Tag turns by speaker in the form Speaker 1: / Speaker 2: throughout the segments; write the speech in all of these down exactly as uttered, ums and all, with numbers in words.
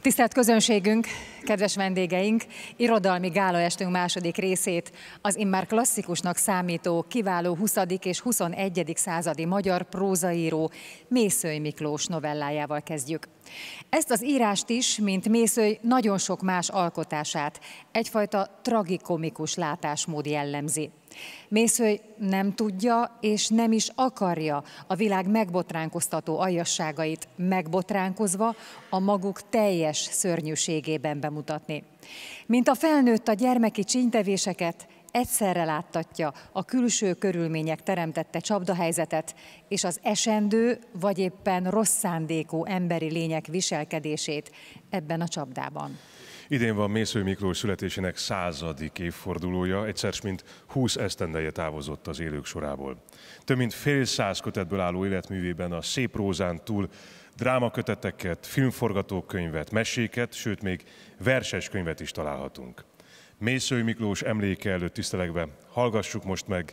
Speaker 1: Tisztelt közönségünk, kedves vendégeink, irodalmi gálaestünk második részét az immár klasszikusnak számító kiváló huszadik és huszonegyedik századi magyar prózaíró Mészöly Miklós novellájával kezdjük. Ezt az írást is, mint Mészöly nagyon sok más alkotását, egyfajta tragikomikus látásmód jellemzi. Mészöly nem tudja és nem is akarja a világ megbotránkoztató aljasságait megbotránkozva a maguk teljes szörnyűségében bemutatni. Mint a felnőtt a gyermeki csínytevéseket, egyszerre láttatja a külső körülmények teremtette csapdahelyzetet és az esendő vagy éppen rossz szándékú emberi lények viselkedését ebben a csapdában.
Speaker 2: Idén van Mészöly Miklós születésének századik évfordulója, egyszer mint húsz esztendeje távozott az élők sorából. Több mint fél száz kötetből álló életművében a szép prózán túl drámaköteteket, filmforgatókönyvet, meséket, sőt még verses könyvet is találhatunk. Mészöly Miklós emléke előtt tisztelegve hallgassuk most meg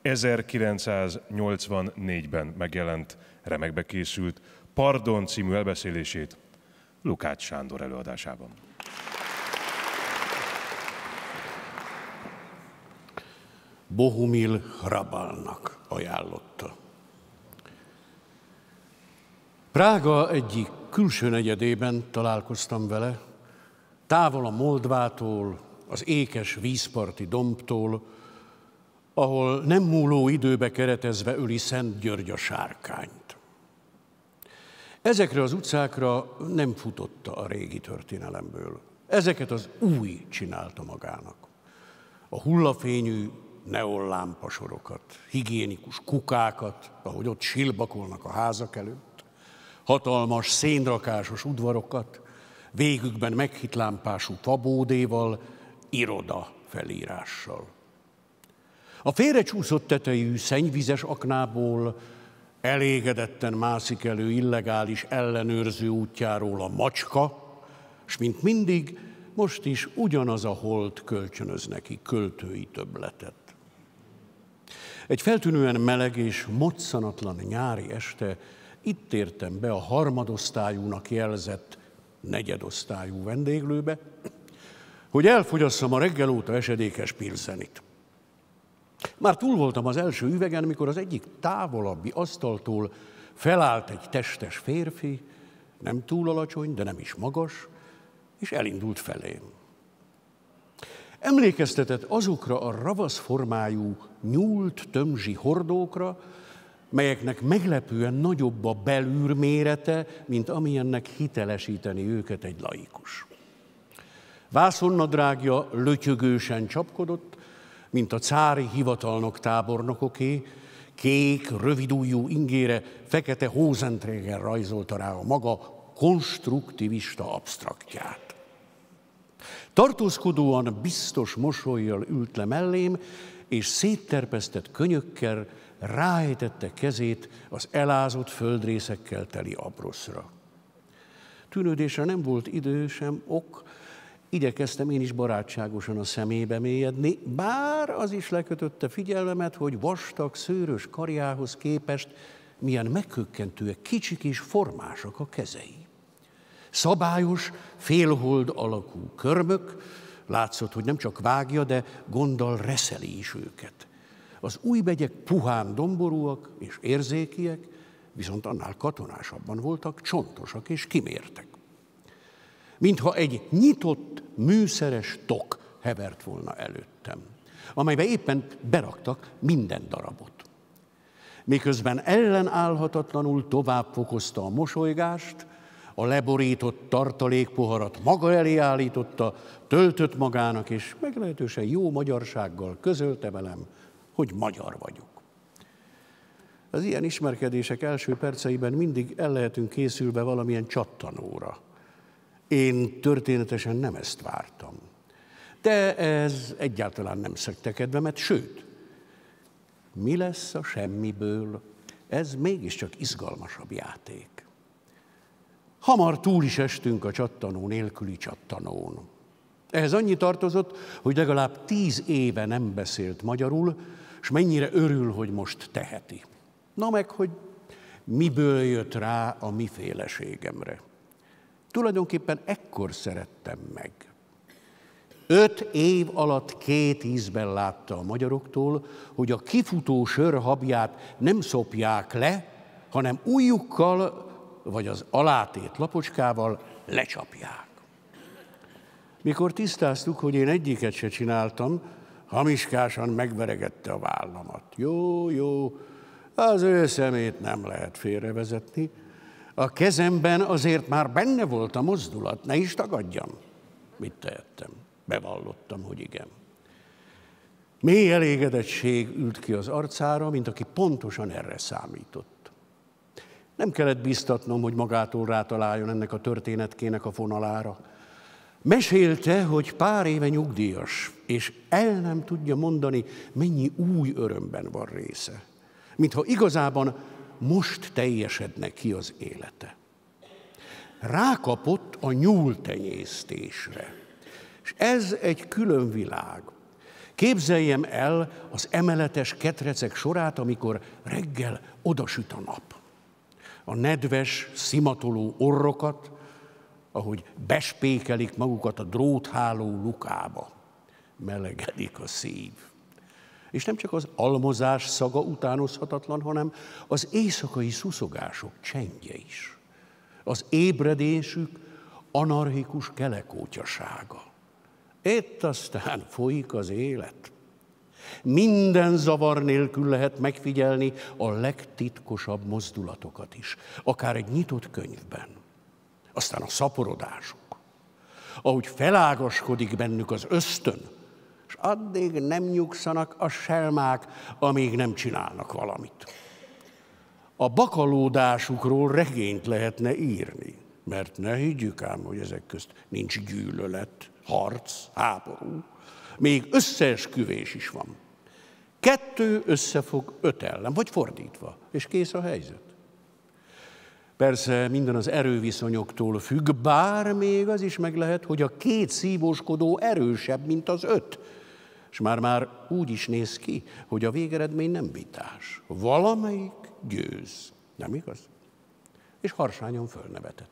Speaker 2: ezerkilencszáznyolcvannégyben megjelent, remekbe készült Pardon című elbeszélését Lukács Sándor előadásában.
Speaker 3: Bohumil Hrabalnak ajánlotta. Prága egyik külső negyedében találkoztam vele, távol a Moldvától, az ékes vízparti dombtól, ahol nem múló időbe keretezve öli Szent György a sárkányt. Ezekre az utcákra nem futotta a régi történelemből. Ezeket az új csinálta magának. A hullafényű neonlámpasorokat, higiénikus kukákat, ahogy ott silbakolnak a házak előtt, hatalmas szénrakásos udvarokat, végükben meghitlámpású fabódéval, iroda felírással. A félrecsúszott tetejű szennyvizes aknából elégedetten mászik elő illegális ellenőrző útjáról a macska, s mint mindig, most is ugyanaz a hold kölcsönöz neki költői többletet. Egy feltűnően meleg és moccanatlan nyári este itt értem be a harmadosztályúnak jelzett negyedosztályú vendéglőbe, hogy elfogyasszam a reggel óta esedékes pilzenit. Már túl voltam az első üvegen, mikor az egyik távolabbi asztaltól felállt egy testes férfi, nem túl alacsony, de nem is magas, és elindult felém. Emlékeztetett azokra a ravasz formájú, nyúlt tömzsi hordókra, melyeknek meglepően nagyobb a belűr mérete, mint amilyennek hitelesíteni őket egy laikus. Vászonnadrágja lötyögősen csapkodott, mint a cári hivatalnok tábornokoké, kék, rövidujjú ingére fekete hózentrégen rajzolta rá a maga konstruktivista absztraktját. Tartózkodóan biztos mosollyal ült le mellém, és szétterpesztett könyökkel ráejtette kezét az elázott földrészekkel teli abroszra. Tűnődésre nem volt idő sem ok, igyekeztem én is barátságosan a szemébe mélyedni, bár az is lekötötte figyelmemet, hogy vastag, szőrös karjához képest milyen megkökkentőek, kicsik és formásak a kezei. Szabályos, félhold alakú körmök, látszott, hogy nem csak vágja, de gonddal reszeli is őket. Az újbegyek puhán domborúak és érzékiek, viszont annál katonásabban voltak, csontosak és kimértek. Mintha egy nyitott, műszeres tok hevert volna előttem, amelybe éppen beraktak minden darabot. Miközben ellenállhatatlanul tovább fokozta a mosolygást, a leborított tartalékpoharat maga elé állította, töltött magának, és meglehetősen jó magyarsággal közölte velem, hogy magyar vagyok. Az ilyen ismerkedések első perceiben mindig el lehetünk készülve valamilyen csattanóra. Én történetesen nem ezt vártam. De ez egyáltalán nem szegte kedvemet, sőt, mi lesz a semmiből? Ez mégiscsak izgalmasabb játék. Hamar túl is estünk a csattanó nélküli csattanón. Ehhez annyi tartozott, hogy legalább tíz éve nem beszélt magyarul, s mennyire örül, hogy most teheti. Na meg, hogy miből jött rá a miféleségemre. Tulajdonképpen ekkor szerettem meg. Öt év alatt két ízben látta a magyaroktól, hogy a kifutó sörhabját nem szopják le, hanem ujjukkal vagy az alátét lapocskával lecsapják. Mikor tisztáztuk, hogy én egyiket se csináltam, hamiskásan megveregette a vállamat. Jó, jó, az ő szemét nem lehet félrevezetni. A kezemben azért már benne volt a mozdulat, ne is tagadjam. Mit tehettem? Bevallottam, hogy igen. Mély elégedettség ült ki az arcára, mint aki pontosan erre számított. Nem kellett bíztatnom, hogy magától rátaláljon ennek a történetkének a fonalára. Mesélte, hogy pár éve nyugdíjas, és el nem tudja mondani, mennyi új örömben van része. Mintha igazában most teljesedne ki az élete. Rákapott a nyúltenyésztésre. És ez egy külön világ. Képzeljem el az emeletes ketrecek sorát, amikor reggel odasüt a nap. A nedves, szimatoló orrokat, ahogy bespékelik magukat a drótháló lukába. Melegedik a szív. És nem csak az almozás szaga utánozhatatlan, hanem az éjszakai szuszogások csendje is. Az ébredésük anarchikus kelekótyasága. Itt aztán folyik az élet. Minden zavar nélkül lehet megfigyelni a legtitkosabb mozdulatokat is, akár egy nyitott könyvben. Aztán a szaporodások, ahogy felágaskodik bennük az ösztön, és addig nem nyugszanak a selmák, amíg nem csinálnak valamit. A bakalódásukról regényt lehetne írni, mert ne higgyük ám, hogy ezek közt nincs gyűlölet, harc, háború, még összeesküvés is van. Kettő összefog öt ellen, vagy fordítva, és kész a helyzet. Persze minden az erőviszonyoktól függ, bár még az is meg lehet, hogy a két szívóskodó erősebb, mint az öt. És már-már úgy is néz ki, hogy a végeredmény nem vitás. Valamelyik győz. Nem igaz? És harsányan fölnevetett.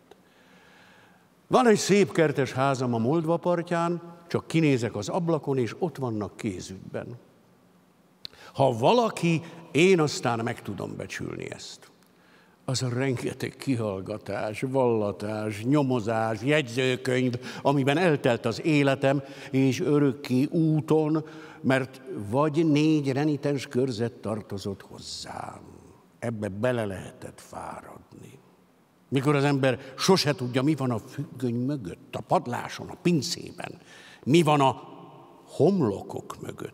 Speaker 3: Van egy szép kertes házam a Moldva partján, csak kinézek az ablakon, és ott vannak kézügyben. Ha valaki, én aztán meg tudom becsülni ezt. Az a rengeteg kihallgatás, vallatás, nyomozás, jegyzőkönyv, amiben eltelt az életem, és örökké úton, mert vagy négy renitens körzet tartozott hozzám. Ebbe bele lehetett fáradni. Mikor az ember sose tudja, mi van a függöny mögött, a padláson, a pincében, mi van a homlokok mögött.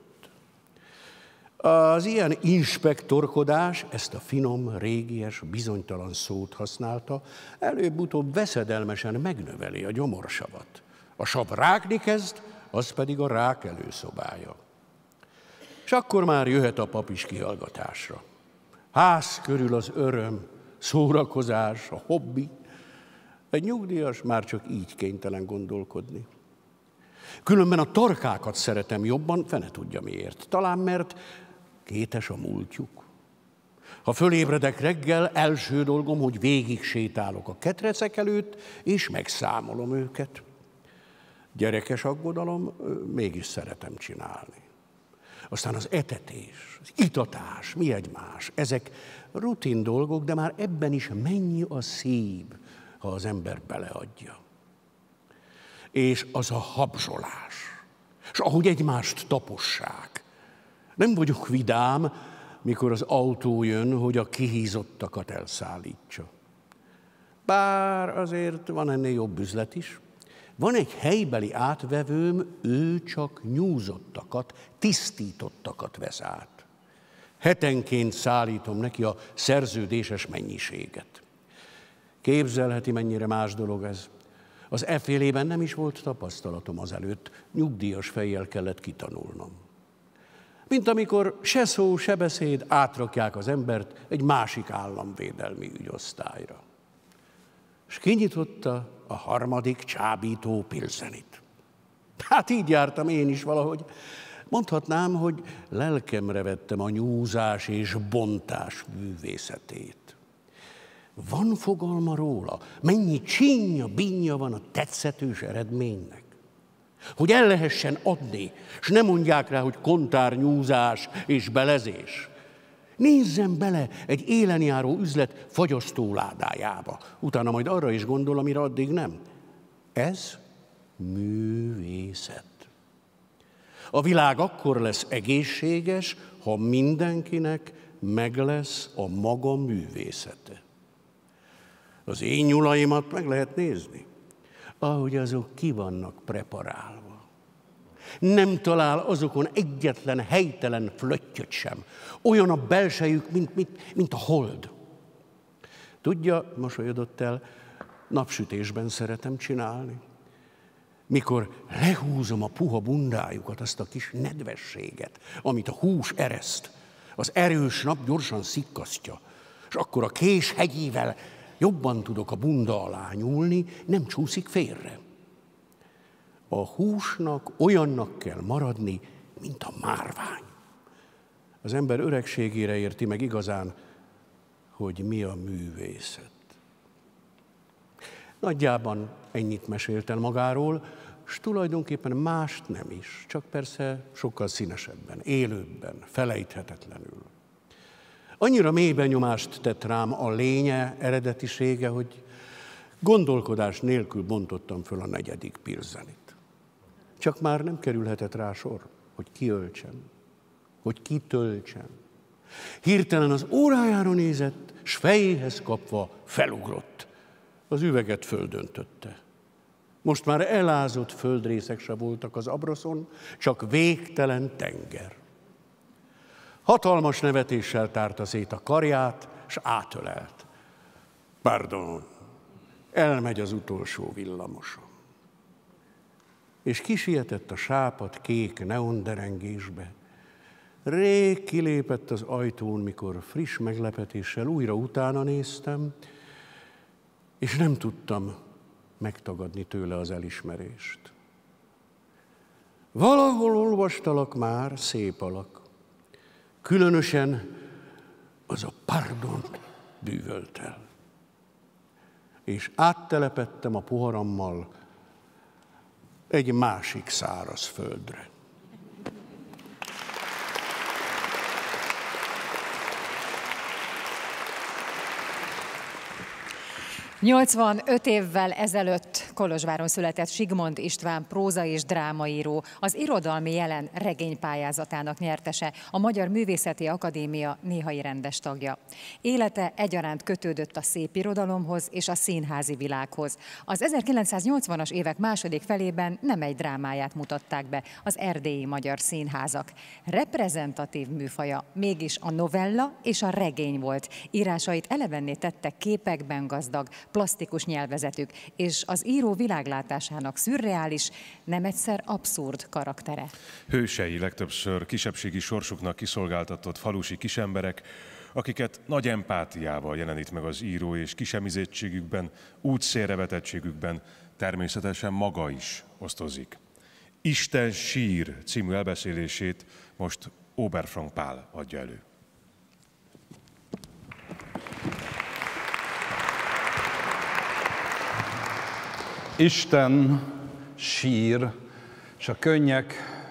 Speaker 3: Az ilyen inspektorkodás ezt a finom, régies, bizonytalan szót használta, előbb-utóbb veszedelmesen megnöveli a gyomorsavat. A sav rágni kezd, az pedig a rák előszobája. És akkor már jöhet a pap is kihallgatásra. Ház körül az öröm, szórakozás, a hobbi. Egy nyugdíjas már csak így kénytelen gondolkodni. Különben a tarkákat szeretem jobban, fene tudja miért. Talán mert kétes a múltjuk. Ha fölébredek reggel, első dolgom, hogy végig sétálok a ketrecek előtt, és megszámolom őket. Gyerekes aggodalom, mégis szeretem csinálni. Aztán az etetés, az itatás, mi egymás. Ezek rutin dolgok, de már ebben is mennyi a szív, ha az ember beleadja. És az a habzsolás, és ahogy egymást tapossák. Nem vagyok vidám, mikor az autó jön, hogy a kihízottakat elszállítsa. Bár azért van ennél jobb üzlet is. Van egy helybeli átvevőm, ő csak nyúzottakat, tisztítottakat vesz át. Hetenként szállítom neki a szerződéses mennyiséget. Képzelheti, mennyire más dolog ez. Az effélében nem is volt tapasztalatom azelőtt, nyugdíjas fejjel kellett kitanulnom. Mint amikor se szó, se beszéd, átrakják az embert egy másik államvédelmi ügyosztályra. És kinyitotta a harmadik csábító pilzenit. Hát így jártam én is valahogy. Mondhatnám, hogy lelkemre vettem a nyúzás és bontás művészetét. Van fogalma róla? Mennyi csínya, bínya van a tetszetős eredménynek? Hogy el lehessen adni, és ne mondják rá, hogy kontárnyúzás és belezés. Nézzen bele egy élenjáró üzlet fagyasztóládájába. Utána majd arra is gondol, amire addig nem. Ez művészet. A világ akkor lesz egészséges, ha mindenkinek meg lesz a maga művészete. Az én nyulaimat meg lehet nézni, ahogy azok ki vannak preparálva. Nem talál azokon egyetlen helytelen flöttyöt sem. Olyan a belsejük, mint, mint, mint a hold. Tudja, mosolyodott el, napsütésben szeretem csinálni. Mikor lehúzom a puha bundájukat, azt a kis nedvességet, amit a hús ereszt, az erős nap gyorsan szikkasztja, és akkor a kés hegyével jobban tudok a bunda alá nyúlni, nem csúszik félre. A húsnak olyannak kell maradni, mint a márvány. Az ember öregségére érti meg igazán, hogy mi a művészet. Nagyjában ennyit mesélt el magáról, és tulajdonképpen mást nem is, csak persze sokkal színesebben, élőbben, felejthetetlenül. Annyira mély benyomást tett rám a lénye, eredetisége, hogy gondolkodás nélkül bontottam föl a negyedik pilzenit. Csak már nem kerülhetett rá sor, hogy kiöltsem, hogy kitöltsem. Hirtelen az órájára nézett, s fejéhez kapva felugrott. Az üveget földöntötte. Most már elázott földrészek se voltak az abroszon, csak végtelen tenger. Hatalmas nevetéssel tárta szét a karját, s átölelt. Pardon, elmegy az utolsó villamosom. És kisietett a sápadt kék neonderengésbe. Rég kilépett az ajtón, mikor friss meglepetéssel újra utána néztem, és nem tudtam megtagadni tőle az elismerést. Valahol olvastalak már, szép alak. Különösen az a pardon bűvölt el. És áttelepettem a poharammal egy másik száraz földre.
Speaker 1: nyolcvanöt évvel ezelőtt Kolozsváron született Sigmond István próza és drámaíró, az irodalmi jelen regénypályázatának nyertese, a Magyar Művészeti Akadémia néhai rendes tagja. Élete egyaránt kötődött a szépirodalomhoz és a színházi világhoz. Az ezerkilencszáznyolcvanas évek második felében nem egy drámáját mutatták be az erdélyi magyar színházak. Reprezentatív műfaja mégis a novella és a regény volt. Írásait elevenné tettek képekben gazdag, plastikus nyelvezetük, és az író világlátásának szürreális, nem egyszer abszurd karaktere.
Speaker 2: Hősei legtöbbször kisebbségi sorsuknak kiszolgáltatott falusi kisemberek, akiket nagy empátiával jelenít meg az író, és kisemizettségükben, útszélrevetettségükben természetesen maga is osztozik. Isten sír című elbeszélését most Oberfrank Pál adja elő.
Speaker 4: Isten sír, és a könnyek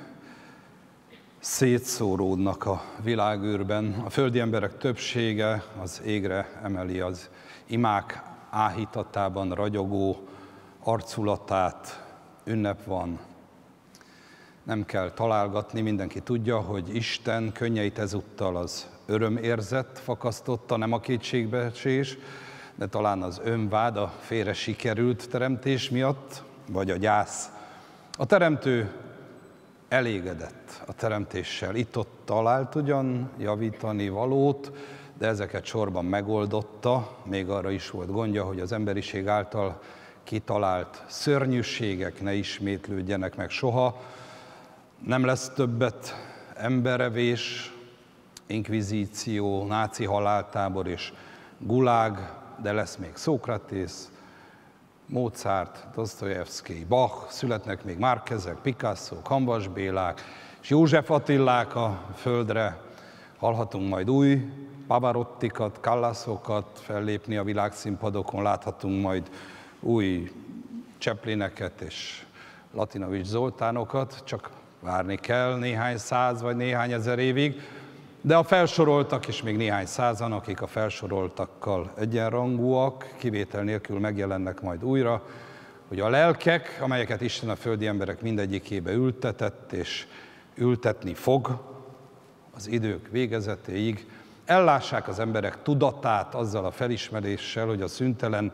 Speaker 4: szétszóródnak a világűrben. A földi emberek többsége az égre emeli az imák áhítatában ragyogó arculatát. Ünnep van. Nem kell találgatni, mindenki tudja, hogy Isten könnyeit ezúttal az örömérzet fakasztotta, nem a kétségbeesés, de talán az önvád a félre sikerült teremtés miatt, vagy a gyász. A teremtő elégedett a teremtéssel. Itt-ott talált ugyan javítani valót, de ezeket sorban megoldotta. Még arra is volt gondja, hogy az emberiség által kitalált szörnyűségek ne ismétlődjenek meg soha. Nem lesz többet emberevés, inkvizíció, náci haláltábor és gulág, de lesz még Szókratész, Mozart, Dosztojevszkij, Bach, születnek még Márquezek, Picasso, Hamvas Bélák és József Attilák a földre. Hallhatunk majd új Pavarottikat, Callassokat fellépni a világszínpadokon, láthatunk majd új Chaplineket és Latinovics Zoltánokat, csak várni kell néhány száz vagy néhány ezer évig, de a felsoroltak, és még néhány százan, akik a felsoroltakkal egyenrangúak, kivétel nélkül megjelennek majd újra, hogy a lelkek, amelyeket Isten a földi emberek mindegyikébe ültetett, és ültetni fog az idők végezetéig, ellássák az emberek tudatát azzal a felismeréssel, hogy a szüntelen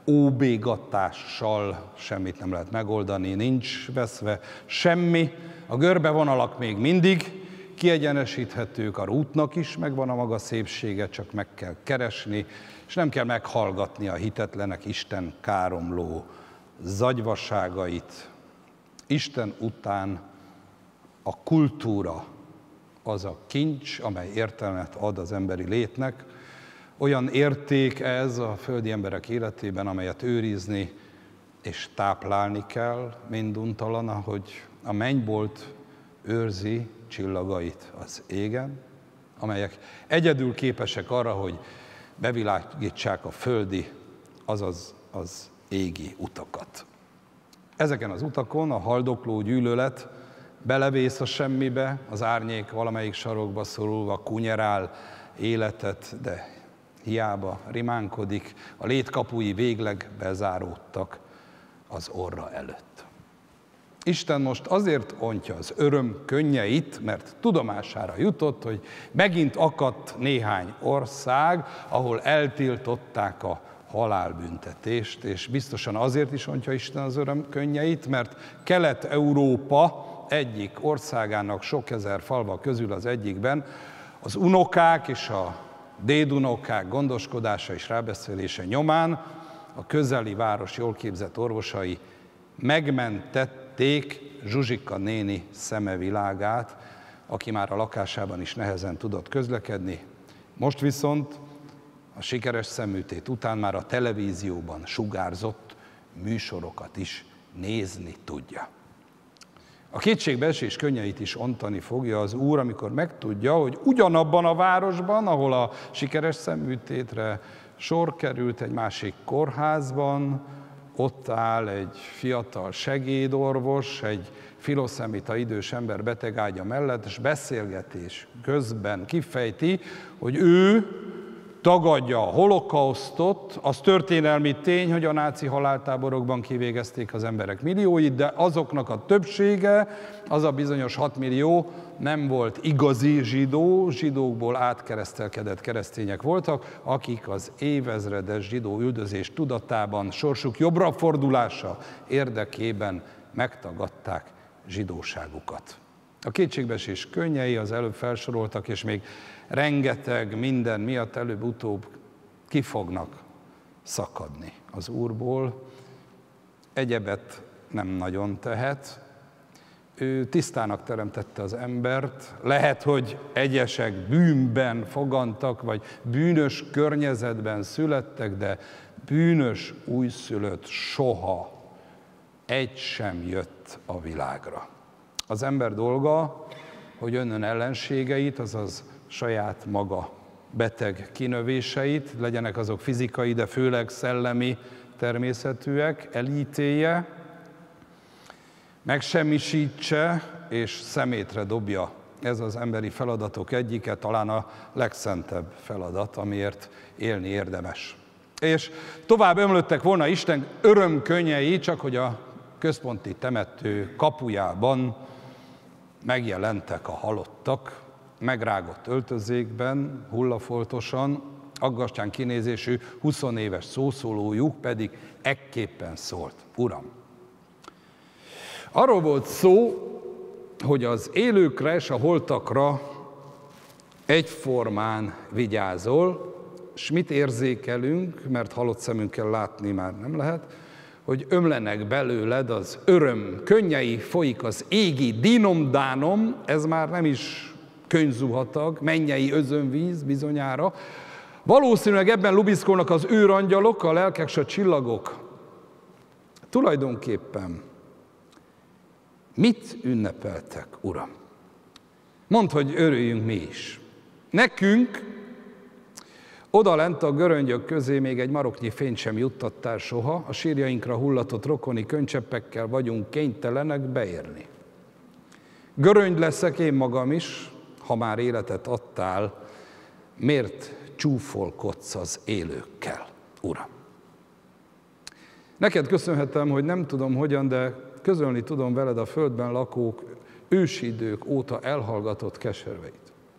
Speaker 4: óbégatással semmit nem lehet megoldani, nincs veszve semmi, a görbevonalak még mindig kiegyenesíthetők, a útnak is megvan a maga szépsége, csak meg kell keresni, és nem kell meghallgatni a hitetlenek Isten káromló zagyvaságait. Isten után a kultúra az a kincs, amely értelmet ad az emberi létnek. Olyan érték ez a földi emberek életében, amelyet őrizni és táplálni kell minduntalan, ahogy a mennybolt őrzi csillagait az égen, amelyek egyedül képesek arra, hogy bevilágítsák a földi, azaz az égi utakat. Ezeken az utakon a haldokló gyűlölet belevész a semmibe, az árnyék valamelyik sarokba szorulva kunyerál életet, de hiába rimánkodik, a létkapui végleg bezáródtak az orra előtt. Isten most azért ontja az öröm könnyeit, mert tudomására jutott, hogy megint akadt néhány ország, ahol eltiltották a halálbüntetést, és biztosan azért is ontja Isten az öröm könnyeit, mert Kelet-Európa egyik országának sok ezer falva közül az egyikben az unokák és a dédunokák gondoskodása és rábeszélése nyomán a közeli város jól képzett orvosai megmentették Zsuzsika néni szemevilágát, aki már a lakásában is nehezen tudott közlekedni. Most viszont a sikeres szemműtét után már a televízióban sugárzott műsorokat is nézni tudja. A kétségbeesés könnyeit is ontani fogja az Úr, amikor megtudja, hogy ugyanabban a városban, ahol a sikeres szemműtétre sor került, egy másik kórházban, ott áll egy fiatal segédorvos, egy filoszemita idős ember betegágya mellett, és beszélgetés közben kifejti, hogy ő tagadja a holokausztot, az történelmi tény, hogy a náci haláltáborokban kivégezték az emberek millióit, de azoknak a többsége, az a bizonyos hat millió nem volt igazi zsidó, zsidókból átkeresztelkedett keresztények voltak, akik az évezredes zsidó üldözés tudatában, sorsuk jobbra fordulása érdekében megtagadták zsidóságukat. A kétségbeesés könnyei az előbb felsoroltak, és még rengeteg minden miatt előbb-utóbb ki fognak szakadni az Úrból. Egyebet nem nagyon tehet. Ő tisztának teremtette az embert. Lehet, hogy egyesek bűnben fogantak, vagy bűnös környezetben születtek, de bűnös újszülött soha egy sem jött a világra. Az ember dolga, hogy önnön ellenségeit, azaz saját maga beteg kinövéseit, legyenek azok fizikai, de főleg szellemi természetűek, elítélje, megsemmisítse és szemétre dobja. Ez az emberi feladatok egyike, talán a legszentebb feladat, amiért élni érdemes. És tovább ömlöttek volna Isten örömkönnyei, csak hogy a központi temető kapujában megjelentek a halottak, megrágott öltözékben, hullafoltosan, aggastyán kinézésű, huszonéves szószólójuk pedig ekképpen szólt: Uram! Arról volt szó, hogy az élőkre és a holtakra egyformán vigyázol, és mit érzékelünk, mert halott szemünkkel látni már nem lehet, hogy ömlenek belőled az öröm könnyei, folyik az égi dinomdánom, ez már nem is könyvzuhatag, mennyei özönvíz bizonyára. Valószínűleg ebben lubiszkolnak az őrangyalok, a lelkek s a csillagok. Tulajdonképpen mit ünnepeltek, Uram? Mondd, hogy örüljünk mi is. Nekünk Oda lent a göröngyök közé még egy maroknyi fényt sem juttattál soha, a sírjainkra hullatott rokoni könycseppekkel vagyunk kénytelenek beérni. Göröngy leszek én magam is, ha már életet adtál, miért csúfolkodsz az élőkkel, Uram? Neked köszönhetem, hogy nem tudom hogyan, de közölni tudom veled a földben lakók ősidők óta elhallgatott keserveit.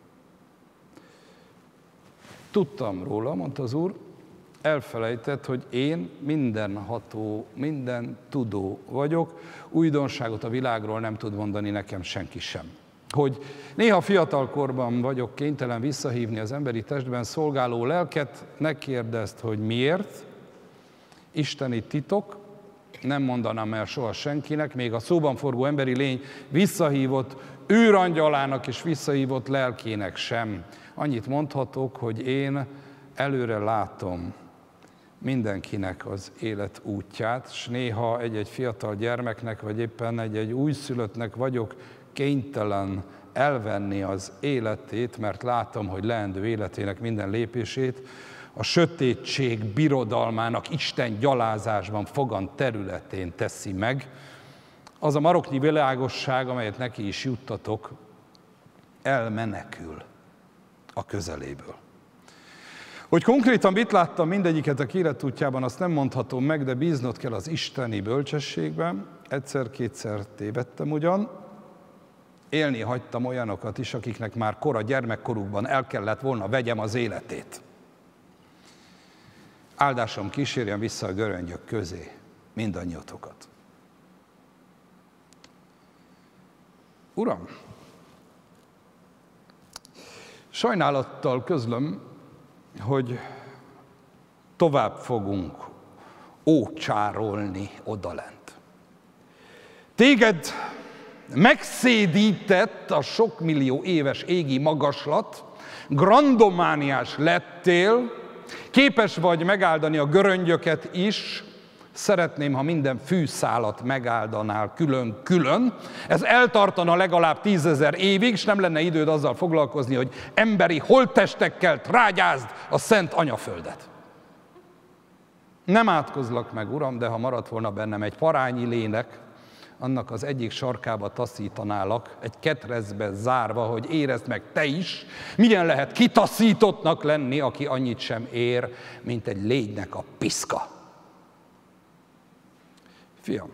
Speaker 4: Tudtam róla, mondta az Úr, elfelejtett, hogy én mindenható, minden tudó vagyok, újdonságot a világról nem tud mondani nekem senki sem. Hogy néha fiatalkorban vagyok kénytelen visszahívni az emberi testben szolgáló lelket, ne kérdezd, hogy miért, isteni titok, nem mondanám el soha senkinek, még a szóban forgó emberi lény visszahívott őrangyalának és visszahívott lelkének sem. Annyit mondhatok, hogy én előre látom mindenkinek az élet útját, és néha egy-egy fiatal gyermeknek, vagy éppen egy-egy újszülöttnek vagyok kénytelen elvenni az életét, mert látom, hogy leendő életének minden lépését a sötétség birodalmának Isten gyalázásban fogan területén teszi meg. Az a maroknyi világosság, amelyet neki is juttatok, elmenekül a közeléből. Hogy konkrétan mit láttam mindegyiket a életútjában, azt nem mondhatom meg, de bíznod kell az isteni bölcsességben. Egyszer-kétszer tévedtem ugyan, élni hagytam olyanokat is, akiknek már kora gyermekkorukban el kellett volna vegyem az életét. Áldásom kísérjen vissza a göröngyök közé mindannyiótokat. Uram, sajnálattal közlöm, hogy tovább fogunk ócsárolni odalent. Téged megszédített a sok millió éves égi magaslat, grandomániás lettél, képes vagy megáldani a göröngyöket is, szeretném, ha minden fűszálat megáldanál külön-külön. Ez eltartana legalább tízezer évig, és nem lenne időd azzal foglalkozni, hogy emberi holttestekkel trágyázd a szent anyaföldet. Nem átkozlak meg, Uram, de ha maradt volna bennem egy parányi lének, annak az egyik sarkába taszítanálak, egy ketrezbe zárva, hogy érezd meg te is, milyen lehet kitaszítottnak lenni, aki annyit sem ér, mint egy légynek a piszka. Fiam,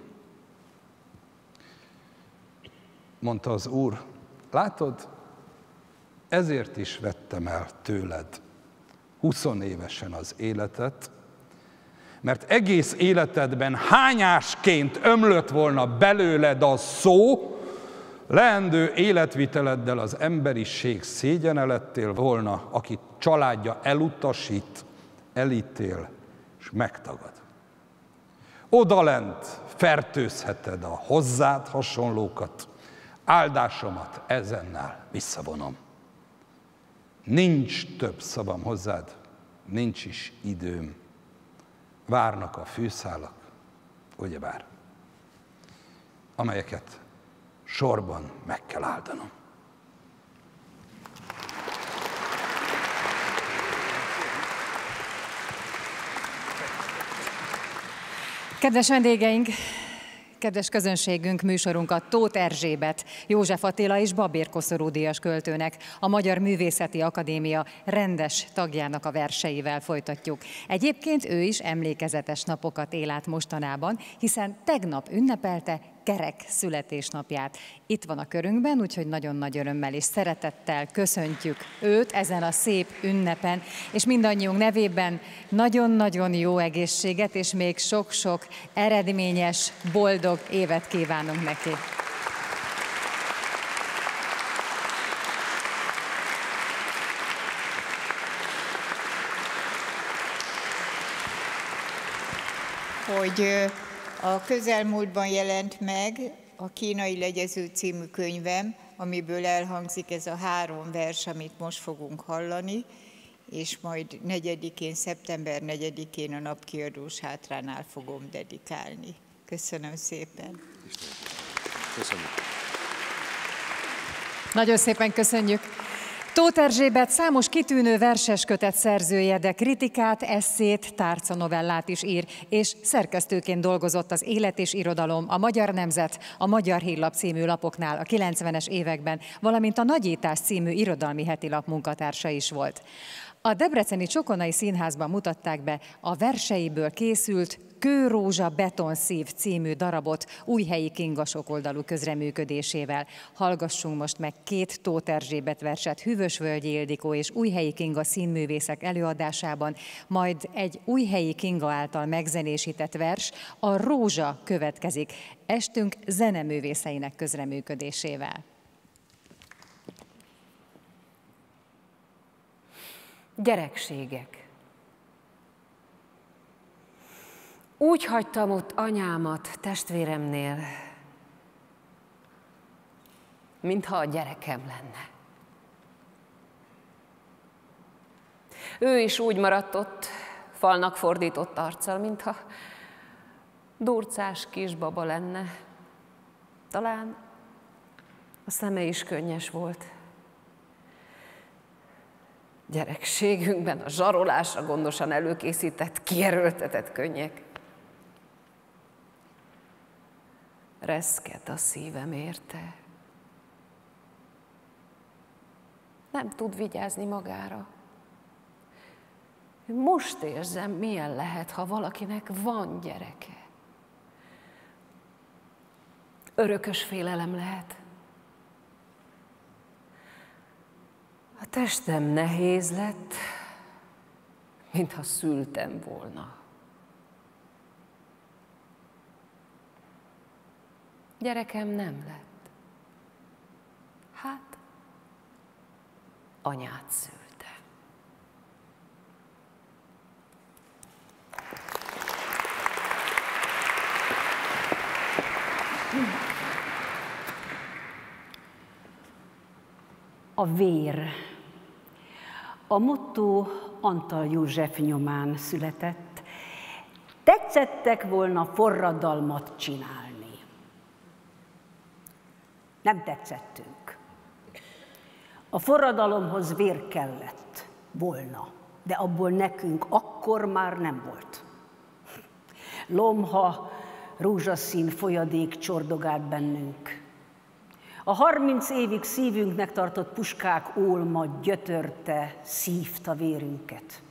Speaker 4: mondta az Úr, látod, ezért is vettem el tőled huszonévesen az életet, mert egész életedben hányásként ömlött volna belőled a szó, leendő életviteleddel az emberiség szégyene lettél volna, akit családja elutasít, elítél és megtagad. Odalent fertőzheted a hozzád hasonlókat, áldásomat ezennel visszavonom. Nincs több szavam hozzád, nincs is időm. Várnak a fűszálak, ugyebár, amelyeket sorban meg kell áldanom.
Speaker 1: Kedves vendégeink, kedves közönségünk, műsorunkat Tóth Erzsébet, József Attila és Babér Koszorú díjas költőnek, a Magyar Művészeti Akadémia rendes tagjának a verseivel folytatjuk. Egyébként ő is emlékezetes napokat él át mostanában, hiszen tegnap ünnepelte kerek születésnapját. Itt van a körünkben, úgyhogy nagyon nagy örömmel és szeretettel köszöntjük őt ezen a szép ünnepen, és mindannyiunk nevében nagyon-nagyon jó egészséget, és még sok-sok eredményes, boldog évet kívánunk neki.
Speaker 5: Hogy a közelmúltban jelent meg a Kínai Legyező című könyvem, amiből elhangzik ez a három vers, amit most fogunk hallani, és majd negyedikén, szeptember negyedikén a Napkiadós Hátránál fogom dedikálni. Köszönöm szépen.
Speaker 2: Köszönjük.
Speaker 1: Nagyon szépen köszönjük. Tóth Erzsébet számos kitűnő verseskötet szerzője, de kritikát, esszét, tárcanovellát is ír, és szerkesztőként dolgozott az Élet és Irodalom, a Magyar Nemzet, a Magyar Hírlap című lapoknál a kilencvenes években, valamint a Nagyítás című irodalmi hetilap munkatársa is volt. A debreceni Csokonai Színházban mutatták be a verseiből készült Kőrózsa Betonszív című darabot Újhelyi Kinga sokoldalú közreműködésével. Hallgassunk most meg két Tóth Erzsébet verset Hűvösvölgyi Ildikó és Újhelyi Kinga színművészek előadásában, majd egy Újhelyi Kinga által megzenésített vers, a Rózsa következik, estünk zeneművészeinek közreműködésével.
Speaker 6: Gyerekségek. Úgy hagytam ott anyámat testvéremnél, mintha a gyerekem lenne. Ő is úgy maradt ott, falnak fordított arccal, mintha durcás kisbaba lenne. Talán a szeme is könnyes volt. Gyerekségünkben a zsarolásra gondosan előkészített, kierőltetett könnyek. Reszket a szívem érte. Nem tud vigyázni magára. Most érzem, milyen lehet, ha valakinek van gyereke. Örökös félelem lehet. A testem nehéz lett, mintha szültem volna. Gyerekem nem lett. Hát, anyát szülte.
Speaker 7: A vér. A motto Antal József nyomán született. Tetszettek volna forradalmat csinálni. Nem tetszettünk. A forradalomhoz vér kellett volna, de abból nekünk akkor már nem volt. Lomha, rózsaszín folyadék csordogált bennünk. A harminc évig szívünknek tartott puskák ólma gyötörte, szívta vérünket.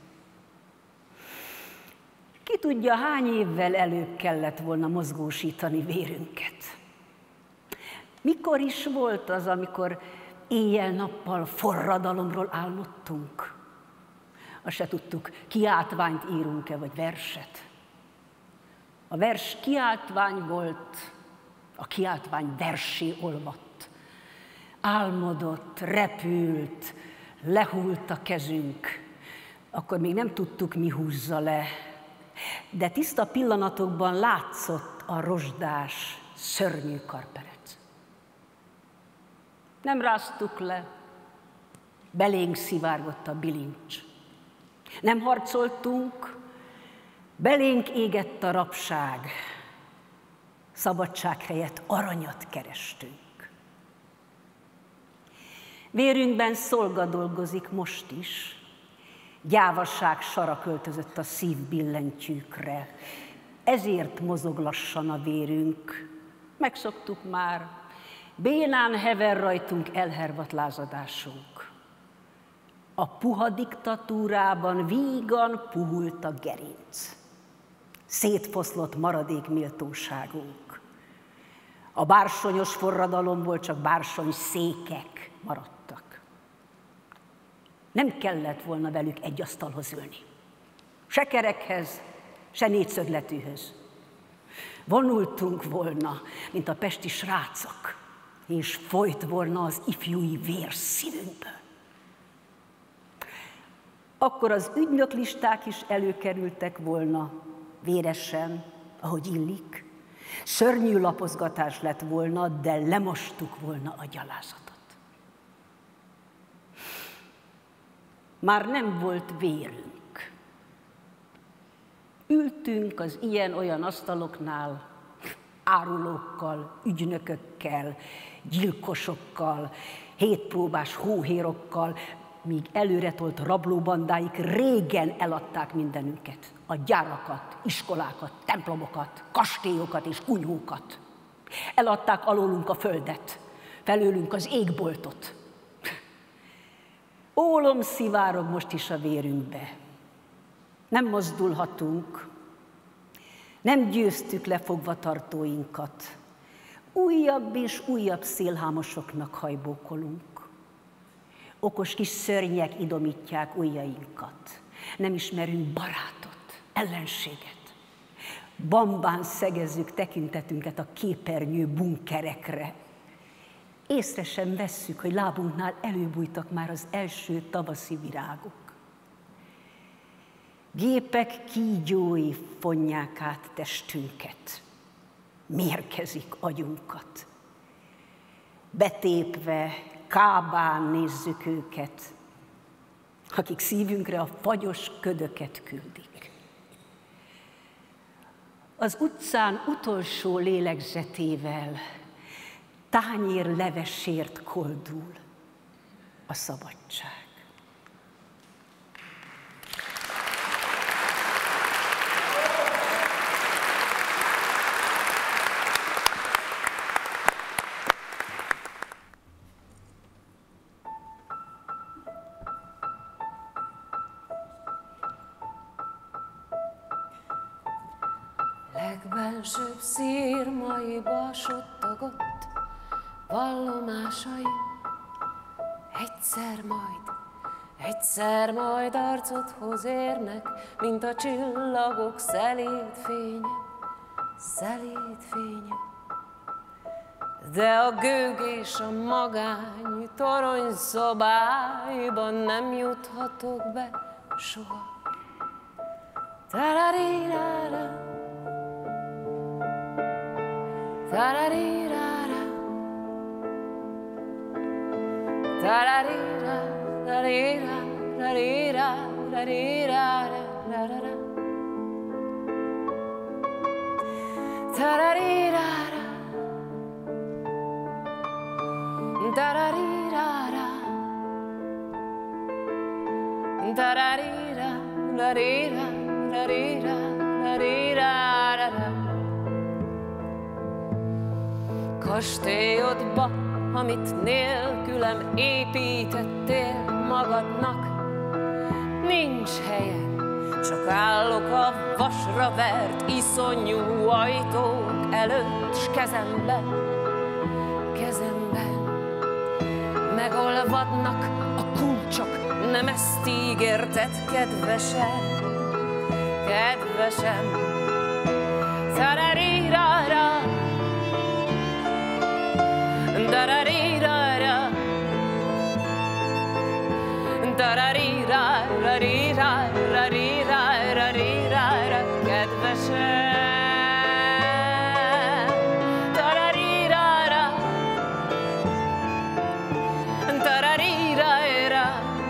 Speaker 7: Ki tudja, hány évvel előbb kellett volna mozgósítani vérünket. Mikor is volt az, amikor éjjel-nappal forradalomról álmodtunk? Azt se tudtuk, kiáltványt írunk-e, vagy verset. A vers kiáltvány volt, a kiáltvány versé olvadt. Álmodott, repült, lehult a kezünk. Akkor még nem tudtuk, mi húzza le. De tiszta pillanatokban látszott a rozsdás, szörnyű karperec. Nem ráztuk le, belénk szivárgott a bilincs. Nem harcoltunk, belénk égett a rabság. Szabadság helyett aranyat kerestünk. Vérünkben szolga dolgozik most is. Gyávaság sara költözött a szívbillentyűkre. Ezért mozog lassan a vérünk. Megszoktuk már. Bénán hever rajtunk elhervadt lázadásunk. A puha diktatúrában vígan puhult a gerinc. Szétfoszlott maradék méltóságunk. A bársonyos forradalomból csak bársony székek maradtak. Nem kellett volna velük egy asztalhoz ülni. Se kerekhez, se négyszögletűhöz. Vonultunk volna, mint a pesti srácok, és folyt volna az ifjúi vér szívünkből. Akkor az ügynöklisták is előkerültek volna, véresen, ahogy illik. Szörnyű lapozgatás lett volna, de lemostuk volna a gyalázatot. Már nem volt vérünk. Ültünk az ilyen-olyan asztaloknál, árulókkal, ügynökökkel, gyilkosokkal, hétpróbás hóhérokkal, míg előretolt rablóbandáik régen eladták mindenünket. A gyárakat, iskolákat, templomokat, kastélyokat és kunyhókat. Eladták alólunk a földet, felőlünk az égboltot. Ólom szivárog most is a vérünkbe. Nem mozdulhatunk, nem győztük le fogvatartóinkat. Újabb és újabb szélhámosoknak hajbókolunk. Okos kis szörnyek idomítják ujjainkat. Nem ismerünk barátot, ellenséget. Bambán szegezzük tekintetünket a képernyő bunkerekre. Észre sem vesszük, hogy lábunknál előbújtak már az első tavaszi virágok. Gépek kígyói fonják át testünket, mérgezik agyunkat. Betépve, kábán nézzük őket, akik szívünkre a fagyos ködöket küldik. Az utcán utolsó lélegzetével tányér levesért koldul a szabadság.
Speaker 6: Legbensőbb szírmaiba suttogott vallomásaim. Egyszer majd, egyszer majd arcodhoz érnek, mint a csillagok szelíd fénye, szelíd fénye. De a gőg és a magány torony szobáiban nem juthatok be soha. Tararirára, tararirára, tararira, tararira, tararira, tararira, tararira, tararira, tararira, tararira, tararira, tararira. Kastélyodba, amit nélkülem építettél magadnak, nincs helyen, csak állok a vasra vert iszonyú ajtók előtt, s kezemben, kezemben megolvadnak a kulcsok, nem ezt ígérted, kedvesem, kedvesem. Tararirara, tararirara, tararirara, kedvesem. Tararirara, tararirara,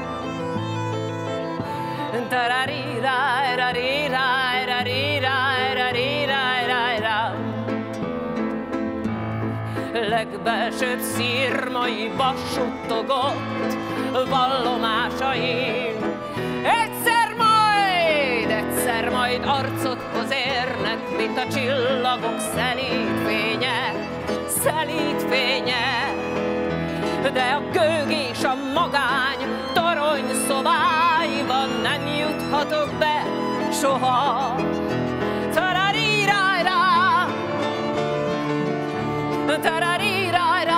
Speaker 6: tararirara, legbelsőbb szirmaiba suttogott vallomásaim. Egyszer majd, egyszer majd arcodhoz érnek, mint a csillagok szelíd fénye, szelíd fénye. De a gőg és a magány torony szobáiban nem juthatok be soha. Tararirára, tararirára,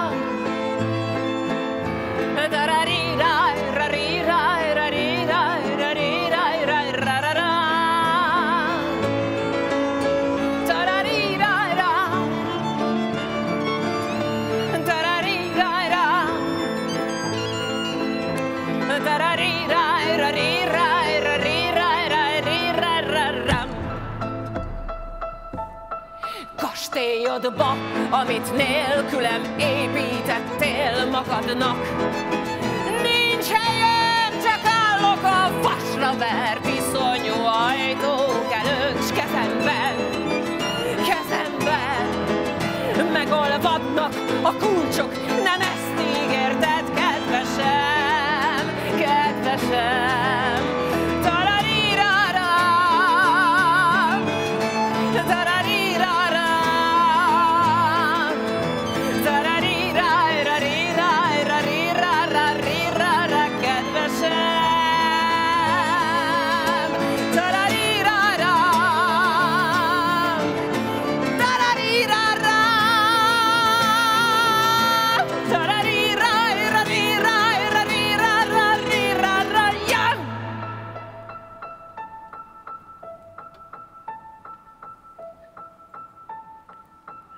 Speaker 6: kastélyodba, amit nélkülem építettél magadnak, nincs helyem, csak állok a vasra vert iszonyú ajtók előtt, s kezemben, kezemben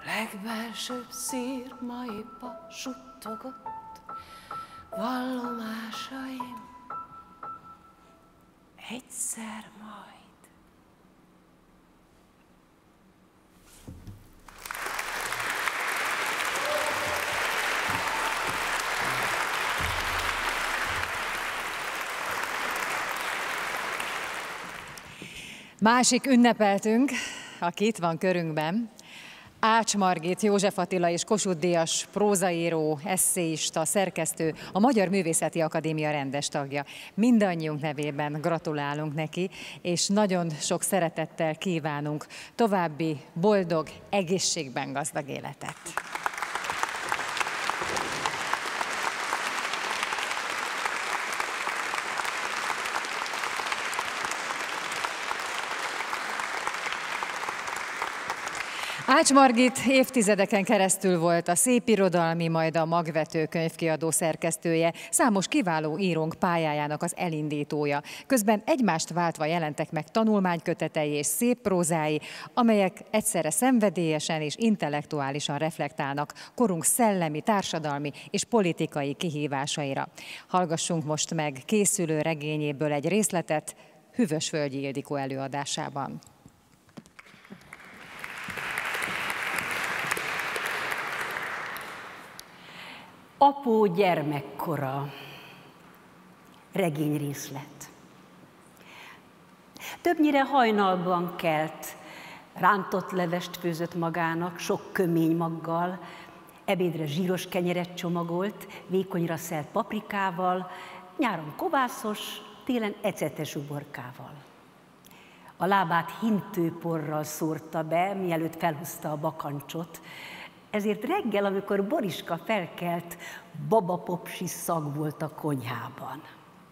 Speaker 6: Legbelsőbb szírmaiba suttogott vallomásaim, egyszer majd.
Speaker 1: Másik ünnepeltünk, aki itt van körünkben, Ács Margit, József Attila és Kossuth-díjas prózaíró, esszéista, szerkesztő, a Magyar Művészeti Akadémia rendes tagja. Mindannyiunk nevében gratulálunk neki, és nagyon sok szeretettel kívánunk további boldog, egészségben gazdag életet. Ács Margit évtizedeken keresztül volt a szépirodalmi, majd a Magvető könyvkiadó szerkesztője, számos kiváló írónk pályájának az elindítója. Közben egymást váltva jelentek meg tanulmánykötetei és szép prózái, amelyek egyszerre szenvedélyesen és intellektuálisan reflektálnak korunk szellemi, társadalmi és politikai kihívásaira. Hallgassunk most meg készülő regényéből egy részletet Hűvösvölgyi Ildikó előadásában.
Speaker 7: Apó gyermekkora, regényrészlet. Többnyire hajnalban kelt, rántott levest főzött magának, sok kömény maggal, ebédre zsíros kenyeret csomagolt, vékonyra szelt paprikával, nyáron kovászos, télen ecetes uborkával. A lábát hintőporral szórta be, mielőtt felhúzta a bakancsot, ezért reggel, amikor Boriska felkelt, babapopsi szag volt a konyhában.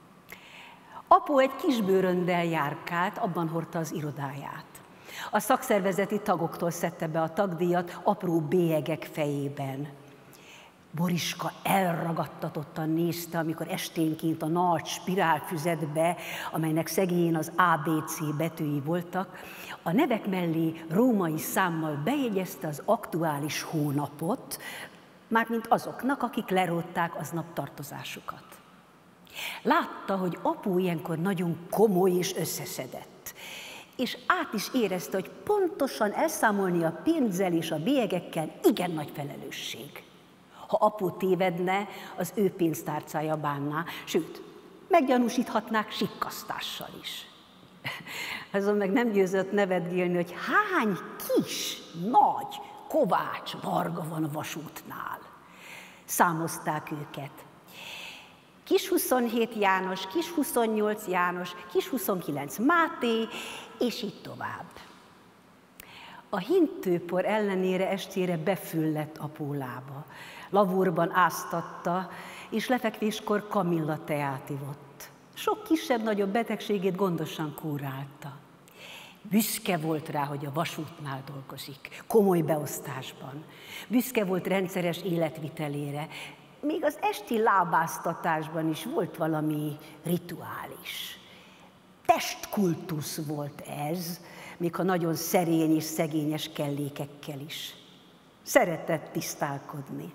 Speaker 7: Apó egy kisbőröndel járkált, abban hordta az irodáját. A szakszervezeti tagoktól szedte be a tagdíjat apró bélyegek fejében. Boriska elragadtatottan nézte, amikor esténként a nagy spirálfüzetbe, amelynek szegélyén az á bé cé betűi voltak, a nevek mellé római számmal bejegyezte az aktuális hónapot, mármint azoknak, akik lerótták aznap tartozásukat. Látta, hogy apu ilyenkor nagyon komoly és összeszedett, és át is érezte, hogy pontosan elszámolni a pénzzel és a bélyegekkel igen nagy felelősség. Ha apu tévedne, az ő pénztárcája bánná, sőt, meggyanúsíthatnák sikkasztással is. Azon meg nem győzött nevetgélni, hogy hány kis, nagy Kovács Varga van a vasútnál. Számozták őket. Kis huszonhét János, kis huszonnyolc János, kis huszonkilenc Máté, és így tovább. A hintőpor ellenére estére befüllett apu lába. Lavúrban áztatta, és lefekvéskor kamilla teát ivott. Sok kisebb-nagyobb betegségét gondosan kúrálta. Büszke volt rá, hogy a vasútnál dolgozik, komoly beosztásban. Büszke volt rendszeres életvitelére. Még az esti lábáztatásban is volt valami rituális. Testkultusz volt ez, még ha nagyon szerény és szegényes kellékekkel is. Szeretett tisztálkodni.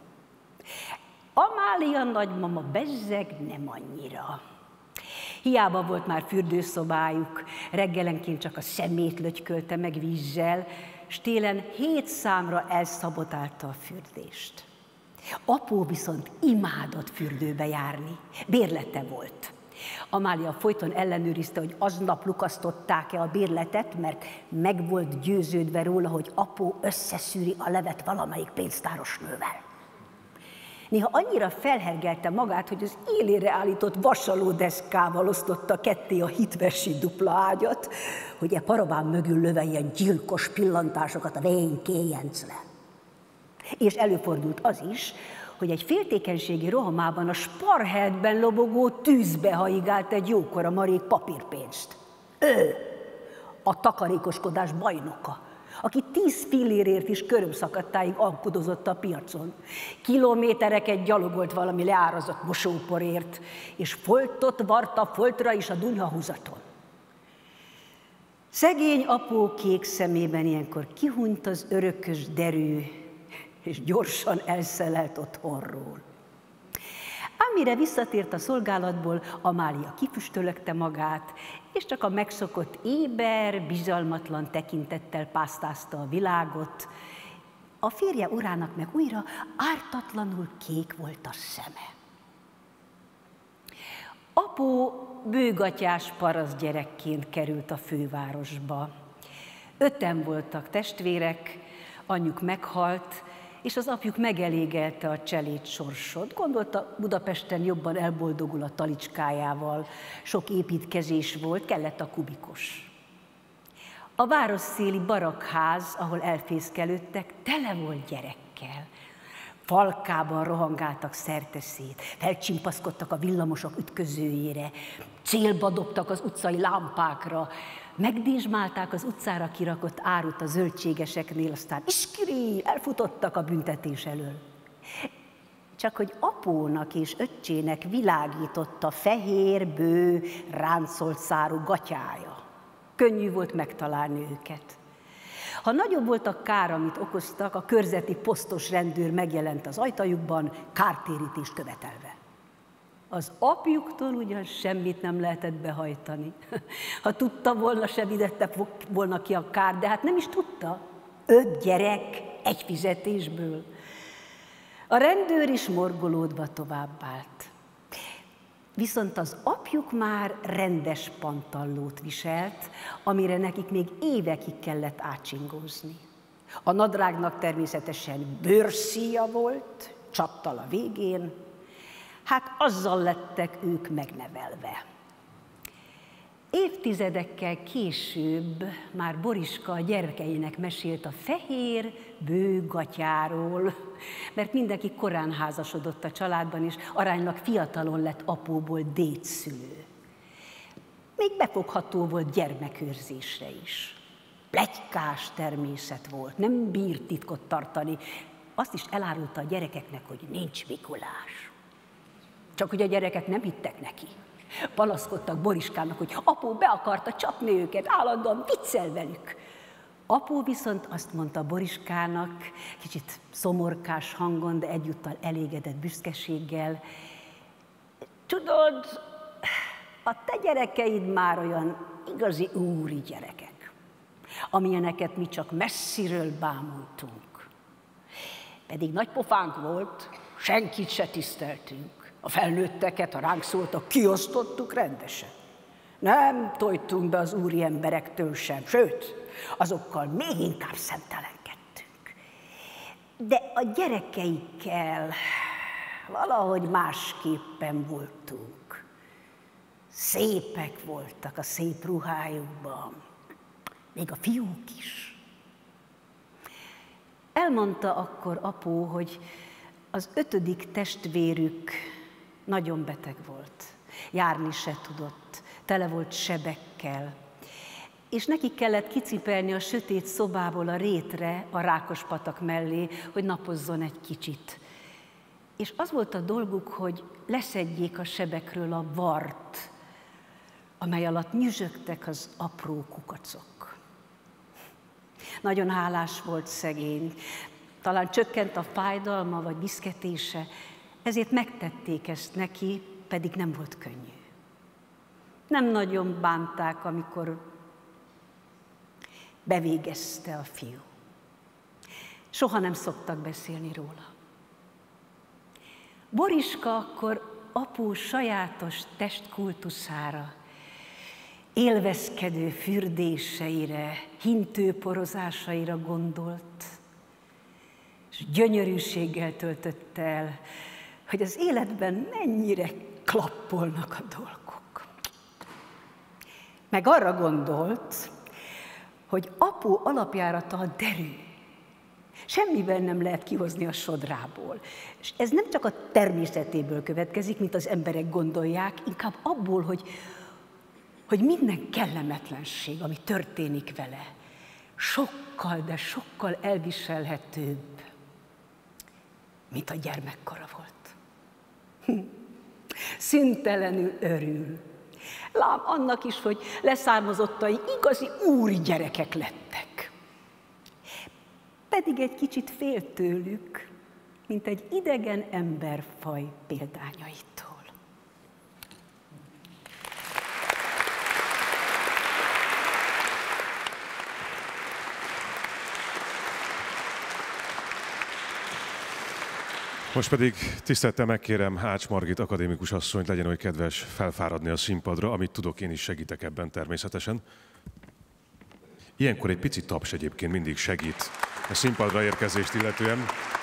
Speaker 7: Amália nagymama bezzeg nem annyira. Hiába volt már fürdőszobájuk, reggelenként csak a szemét lötykölte meg vízzel, s télen hét számra elszabotálta a fürdést. Apó viszont imádott fürdőbe járni, bérlete volt. Amália folyton ellenőrizte, hogy aznap lukasztották-e a bérletet, mert meg volt győződve róla, hogy apó összeszűri a levet valamelyik pénztáros nővel. Néha annyira felhergelte magát, hogy az élére állított vasalódeszkával osztotta ketté a hitvesi dupla ágyat, hogy e paraván mögül löve ilyen gyilkos pillantásokat a vén kéjencre. És előfordult az is, hogy egy féltékenységi rohamában a Sparheltben lobogó tűzbe haigált egy jókora marék papírpénzt. Ő, a takarékoskodás bajnoka, aki tíz fillérért is körömszakadtáig alkudozott a piacon. Kilométereket gyalogolt valami leárazott mosóporért, és foltot varta foltra is a dunyhahúzaton. Szegény apó kék szemében ilyenkor kihunyt az örökös derű, és gyorsan elszelelt otthonról. Amire visszatért a szolgálatból, Amália kifüstölögte magát, és csak a megszokott éber, bizalmatlan tekintettel pásztázta a világot. A férje urának meg újra ártatlanul kék volt a szeme. Apó bőgatyás parasztgyerekként került a fővárosba. Öten voltak testvérek, anyjuk meghalt, és az apjuk megelégelte a cselét sorsot. Gondolta, Budapesten jobban elboldogul a talicskájával, sok építkezés volt, kellett a kubikos. A városszéli barakház, ahol elfészkelődtek, tele volt gyerekkel. Falkában rohangáltak szerteszét, felcsimpaszkodtak a villamosok ütközőjére, célba dobtak az utcai lámpákra, megdésmálták az utcára kirakott árut a zöldségeseknél, aztán iskiri, elfutottak a büntetés elől. Csak hogy apónak és öccsének világított a fehér, bő, ráncolt szárú gatyája. Könnyű volt megtalálni őket. Ha nagyobb volt a kár, amit okoztak, a körzeti posztos rendőr megjelent az ajtajukban, kártérítést követelve. Az apjuktól ugyan semmit nem lehetett behajtani. Ha tudta volna, se vidette volna ki a kár, de hát nem is tudta. Öt gyerek egy fizetésből. A rendőr is morgolódva továbbált. Viszont az apjuk már rendes pantallót viselt, amire nekik még évekig kellett átsingózni. A nadrágnak természetesen bőrszíja volt, csattal a végén, hát azzal lettek ők megnevelve. Évtizedekkel később már Boriska a gyerekeinek mesélt a fehér bő gatyáról, mert mindenki korán házasodott a családban, és aránylag fiatalon lett apóból dédszülő. Még befogható volt gyermekőrzésre is. Pletykás természet volt, nem bírt titkot tartani. Azt is elárulta a gyerekeknek, hogy nincs Mikulás. Csak hogy a gyerekek nem hittek neki. Panaszkodtak Boriskának, hogy apó be akarta csapni őket, állandóan viccel velük. Apó viszont azt mondta Boriskának, kicsit szomorkás hangon, de egyúttal elégedett büszkeséggel, tudod, a te gyerekeid már olyan igazi úri gyerekek, amilyeneket mi csak messziről bámultunk. Pedig nagy pofánk volt, senkit se tiszteltünk. A felnőtteket, ha ránk szóltak, kiosztottuk rendesen. Nem tojtunk be az úri emberektől sem, sőt, azokkal még inkább szemtelenkedtünk. De a gyerekeikkel valahogy másképpen voltunk. Szépek voltak a szép ruhájukban, még a fiúk is. Elmondta akkor apó, hogy az ötödik testvérük nagyon beteg volt, járni se tudott, tele volt sebekkel, és neki kellett kicipelni a sötét szobából a rétre, a Rákospatak mellé, hogy napozzon egy kicsit. És az volt a dolguk, hogy leszedjék a sebekről a vart, amely alatt nyüzsögtek az apró kukacok. Nagyon hálás volt szegény, talán csökkent a fájdalma vagy viszketése, ezért megtették ezt neki, pedig nem volt könnyű. Nem nagyon bánták, amikor bevégezte a fiú. Soha nem szoktak beszélni róla. Boriska akkor apó sajátos testkultuszára, élvezkedő fürdéseire, hintőporozásaira gondolt, és gyönyörűséggel töltött el, hogy az életben mennyire klappolnak a dolgok. Meg arra gondolt, hogy apó alapjárata a derű. Semmiben nem lehet kihozni a sodrából. És ez nem csak a természetéből következik, mint az emberek gondolják, inkább abból, hogy, hogy minden kellemetlenség, ami történik vele, sokkal, de sokkal elviselhetőbb, mint a gyermekkora volt. Szüntelenül örül. Lám annak is, hogy leszármazottai igazi úri gyerekek lettek. pedig egy kicsit fél tőlük, mint egy idegen emberfaj példányaitól.
Speaker 2: Most pedig tisztelettel megkérem Ács Margit akadémikus asszonyt, legyen oly kedves felfáradni a színpadra, amit tudok, én is segítek ebben természetesen. Ilyenkor egy pici taps egyébként mindig segít a színpadra érkezést illetően.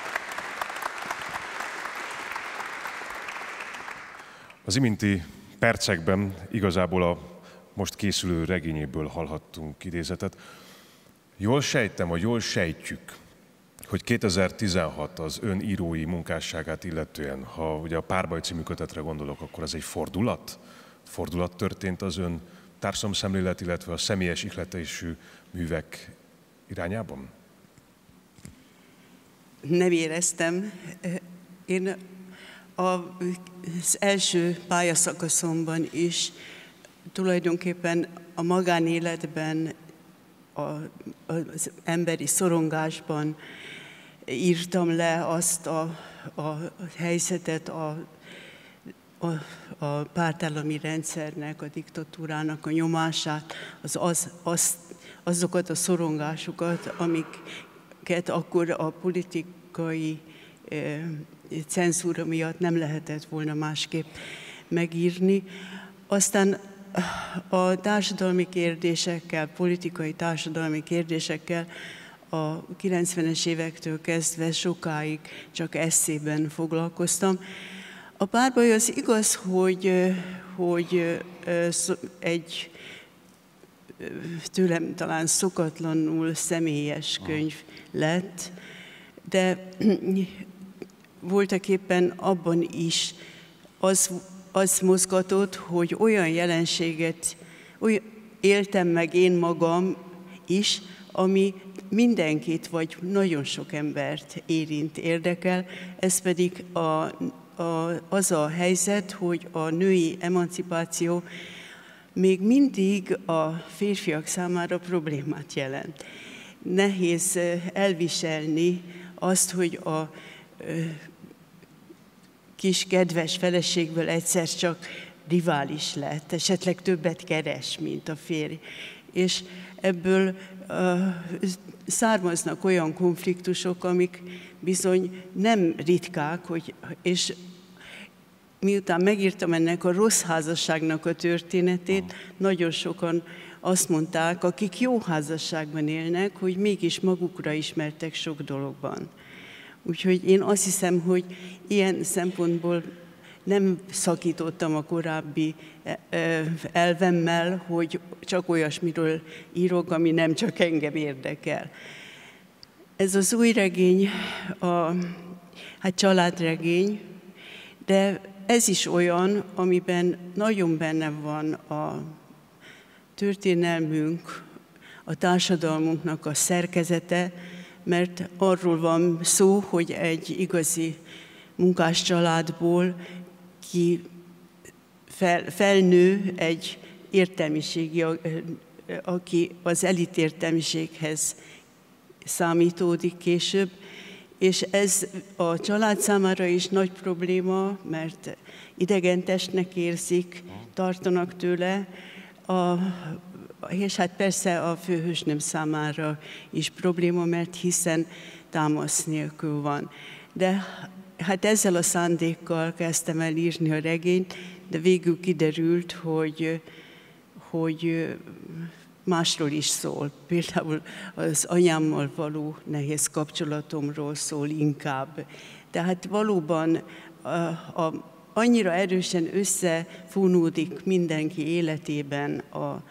Speaker 2: Az iminti percekben igazából a most készülő regényéből hallhattunk idézetet. Jól sejtem, vagy jól sejtjük, hogy kétezer-tizenhat az ön írói munkásságát illetően, ha ugye a Párbaj című kötetre gondolok, akkor ez egy fordulat? Fordulat történt az ön társadalomszemlélet, illetve a személyes ihletésű művek irányában?
Speaker 8: Nem éreztem. Én az első pályaszakaszomban is tulajdonképpen a magánéletben, az emberi szorongásban írtam le azt a, a helyzetet, a, a, a pártállami rendszernek, a diktatúrának a nyomását, az, az, az, azokat a szorongásokat, amiket akkor a politikai eh, cenzúra miatt nem lehetett volna másképp megírni. Aztán a társadalmi kérdésekkel, politikai társadalmi kérdésekkel a kilencvenes évektől kezdve sokáig csak esszében foglalkoztam. A Párbaj az igaz, hogy, hogy egy tőlem talán szokatlanul személyes könyv lett, de voltaképpen abban is az, az mozgatott, hogy olyan jelenséget olyan éltem meg én magam is, ami mindenkit, vagy nagyon sok embert érint, érdekel. Ez pedig a, a, az a helyzet, hogy a női emancipáció még mindig a férfiak számára problémát jelent. Nehéz elviselni azt, hogy a kis kedves feleségből egyszer csak rivális lett, esetleg többet keres, mint a férj. És ebből uh, származnak olyan konfliktusok, amik bizony nem ritkák, hogy, és miután megírtam ennek a rossz házasságnak a történetét, nagyon sokan azt mondták, akik jó házasságban élnek, hogy mégis magukra ismertek sok dologban. Úgyhogy én azt hiszem, hogy ilyen szempontból nem szakítottam a korábbi elvemmel, hogy csak olyasmiről írok, ami nem csak engem érdekel. Ez az új regény, a, hát családregény, de ez is olyan, amiben nagyon benne van a történelmünk, a társadalmunknak a szerkezete, mert arról van szó, hogy egy igazi munkás családból ki fel, felnő egy értelmiségi, aki az elit értelmiséghez számítódik később, és ez a család számára is nagy probléma, mert idegentestnek érzik, tartanak tőle, a, és hát persze a főhősnőm számára is probléma, mert hiszen támasz nélkül van. De hát ezzel a szándékkal kezdtem el írni a regényt, de végül kiderült, hogy, hogy másról is szól. Például az anyámmal való nehéz kapcsolatomról szól inkább. Tehát valóban a, a, annyira erősen összefonódik mindenki életében a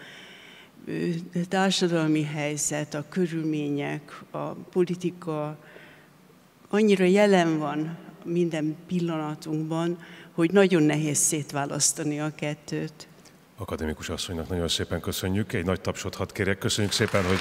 Speaker 8: társadalmi helyzet, a körülmények, a politika, annyira jelen van minden pillanatunkban, hogy nagyon nehéz szétválasztani a kettőt.
Speaker 2: Akadémikus asszonynak nagyon szépen köszönjük. Egy nagy tapsot hadd kérjek. Köszönjük szépen, hogy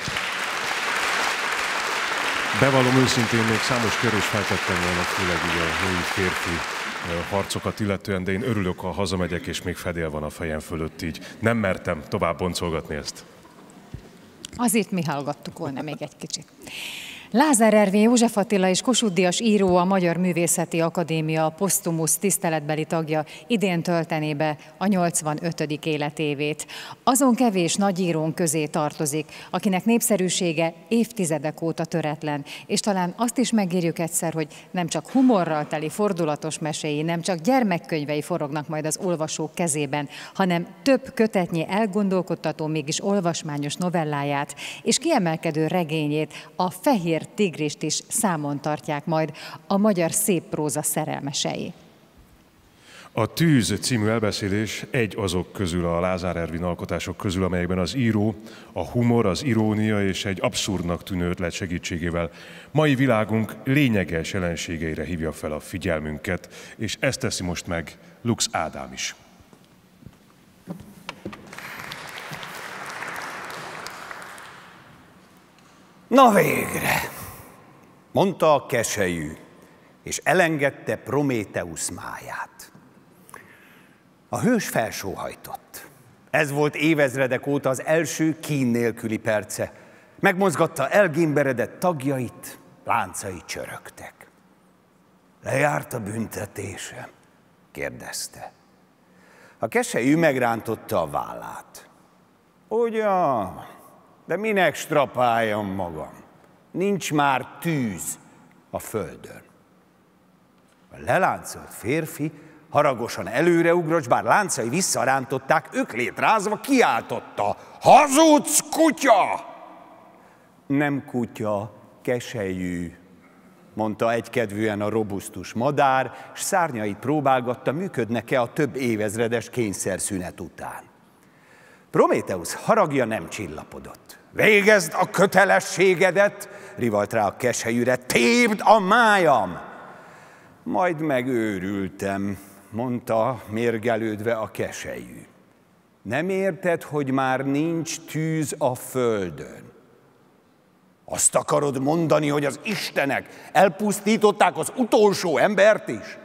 Speaker 2: bevallom őszintén, még számos kérdést feltettem volna, főleg ugye a női férfi harcokat illetően, de én örülök, ha hazamegyek, és még fedél van a fejem fölött, így nem mertem tovább boncolgatni ezt.
Speaker 1: Azért mi hallgattuk volna még egy kicsit. Lázár Ervin József Attila és Kossuth-díjas író, a Magyar Művészeti Akadémia posztumusz tiszteletbeli tagja idén töltené be a nyolcvanötödik életévét. Azon kevés nagyírónk közé tartozik, akinek népszerűsége évtizedek óta töretlen, és talán azt is megírjuk egyszer, hogy nem csak humorral teli fordulatos meséi, nem csak gyermekkönyvei forognak majd az olvasók kezében, hanem több kötetnyi elgondolkodtató, mégis olvasmányos novelláját és kiemelkedő regényét, a Fehér tigrist is számon tartják majd a magyar széppróza szerelmesei.
Speaker 2: A Tűz című elbeszélés egy azok közül, a Lázár Ervin alkotások közül, amelyekben az író a humor, az irónia és egy abszurdnak tűnő ötlet segítségével mai világunk lényeges jelenségeire hívja fel a figyelmünket, és ezt teszi most meg Lux Ádám is.
Speaker 9: Na végre, mondta a keselyű, és elengedte Prométeusz máját. A hős felsóhajtott. Ez volt évezredek óta az első kín nélküli perce. Megmozgatta elgémberedett tagjait, láncai csörögtek. Lejárt a büntetésem? Kérdezte. A keselyű megrántotta a vállát. Ugyan, de minek strapáljam magam? Nincs már tűz a földön. A leláncolt férfi haragosan előreugrott, s bár láncai visszarántották, öklét rázva kiáltotta: hazudsz, kutya! Nem kutya, keselyű, mondta egykedvűen a robusztus madár, s szárnyait próbálgatta, működnek-e a több évezredes kényszerszünet után. Prométeusz haragja nem csillapodott. Végezd a kötelességedet, rivalt rá a keselyűre, tépd a májam! Majd megőrültem, mondta mérgelődve a keselyű. Nem érted, hogy már nincs tűz a földön? Azt akarod mondani, hogy az istenek elpusztították az utolsó embert is?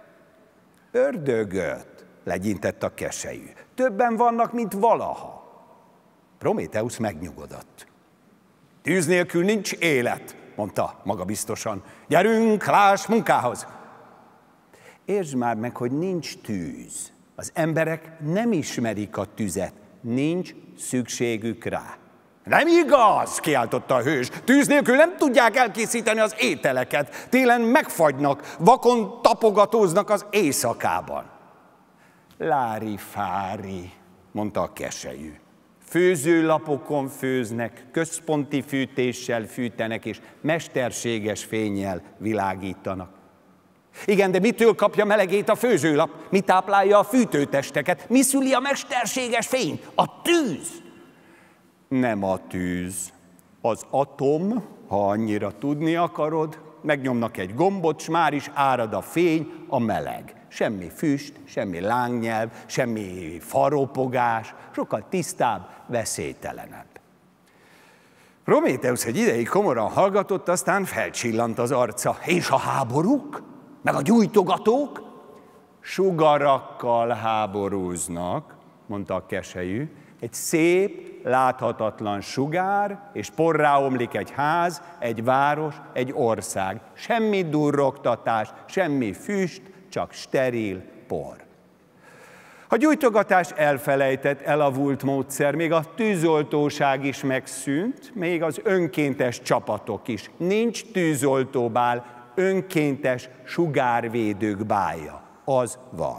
Speaker 9: Ördögöt, legyintett a keselyű. Többen vannak, mint valaha. Prométeusz megnyugodott. Tűz nélkül nincs élet, mondta magabiztosan. Gyerünk, láss munkához! Értsd már meg, hogy nincs tűz. Az emberek nem ismerik a tüzet, nincs szükségük rá. Nem igaz, kiáltotta a hős. Tűz nélkül nem tudják elkészíteni az ételeket. Télen megfagynak, vakon tapogatóznak az éjszakában. Lári-fári, mondta a keselyű. Főzőlapokon főznek, központi fűtéssel fűtenek, és mesterséges fénnyel világítanak. Igen, de mitől kapja melegét a főzőlap? Mi táplálja a fűtőtesteket? Mi szüli a mesterséges fényt? A tűz! Nem a tűz. Az atom, ha annyira tudni akarod, megnyomnak egy gombot, s már is árad a fény, a meleg. Semmi füst, semmi lángnyelv, semmi faropogás, sokkal tisztább, veszélytelenebb. Prométeusz egy ideig komoran hallgatott, aztán felcsillant az arca. És a háborúk? Meg a gyújtogatók? Sugarakkal háborúznak, mondta a keselyű. Egy szép, láthatatlan sugár, és porrá omlik egy ház, egy város, egy ország. Semmi durrogtatás, semmi füst, csak steril por. A gyújtogatás elfelejtett, elavult módszer, még a tűzoltóság is megszűnt, még az önkéntes csapatok is. Nincs tűzoltóbál, önkéntes sugárvédők bája. Az van.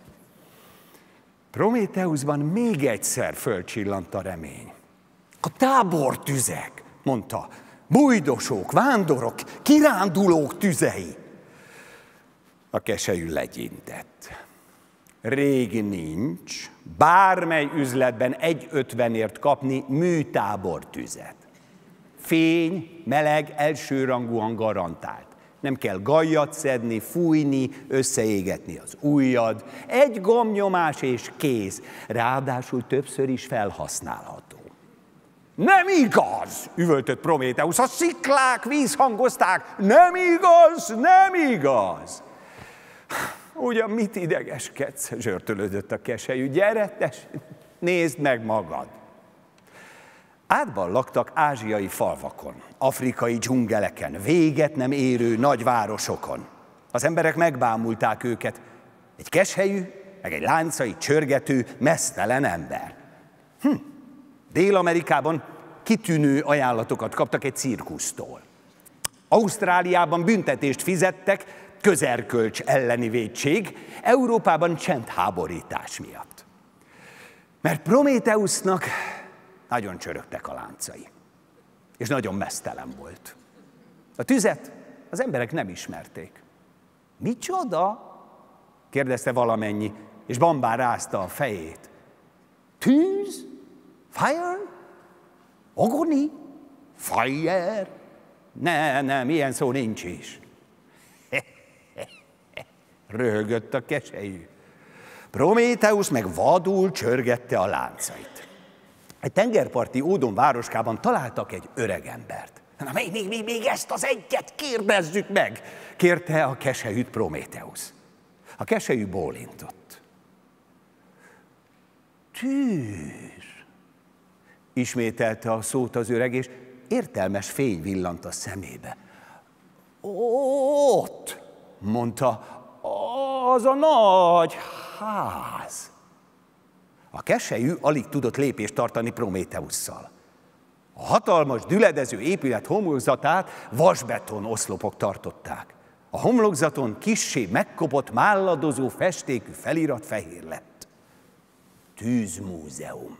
Speaker 9: Prométeuszban még egyszer fölcsillant a remény. A tábortüzek, mondta, bujdosók, vándorok, kirándulók tüzei. A keselyű legyintett. Rég nincs, bármely üzletben egy ötvenért kapni műtábortüzet. Fény, meleg, elsőrangúan garantált. Nem kell gajjat szedni, fújni, összeégetni az ujjad. Egy gombnyomás és kész, ráadásul többször is felhasználható. Nem igaz, üvöltött Prométeusz, a sziklák vízhangozták. Nem igaz, nem igaz. Ugyan mit idegeskedsz, zsörtölődött a keselyű. Gyere, tessék, nézd meg magad. Átban laktak ázsiai falvakon, afrikai dzsungeleken, véget nem érő nagyvárosokon. Az emberek megbámulták őket. Egy keshelyű, meg egy láncai csörgető, meztelen ember. Hm. Dél-Amerikában kitűnő ajánlatokat kaptak egy cirkusztól. Ausztráliában büntetést fizettek, közerkölcs elleni vétség, Európában csendháborítás miatt. Mert Prométheusznak nagyon csörögtek a láncai, és nagyon meztelen volt. A tüzet az emberek nem ismerték. Micsoda? Kérdezte valamennyi, és bambán rázta a fejét. Tűz? Fire? Agony? Fire? Ne, nem, ilyen szó nincs is. Röhögött a keshelyű. Prométheusz meg vadul csörgette a láncait. Egy tengerparti ódon városkában találtak egy öregembert. Na, még, még, még, még ezt az egyet kérdezzük meg, kérte a keshelyűt Prométheusz. A keshelyű bólintott. Tűz, ismételte a szót az öreg, és értelmes fény villant a szemébe. Ott, mondta, az a nagy ház. A keshelyű alig tudott lépést tartani Prométheusszal. A hatalmas, düledező épület homlokzatát vasbeton oszlopok tartották. A homlokzaton kissé megkopott, málladozó festékű felirat fehér lett. Tűzmúzeum.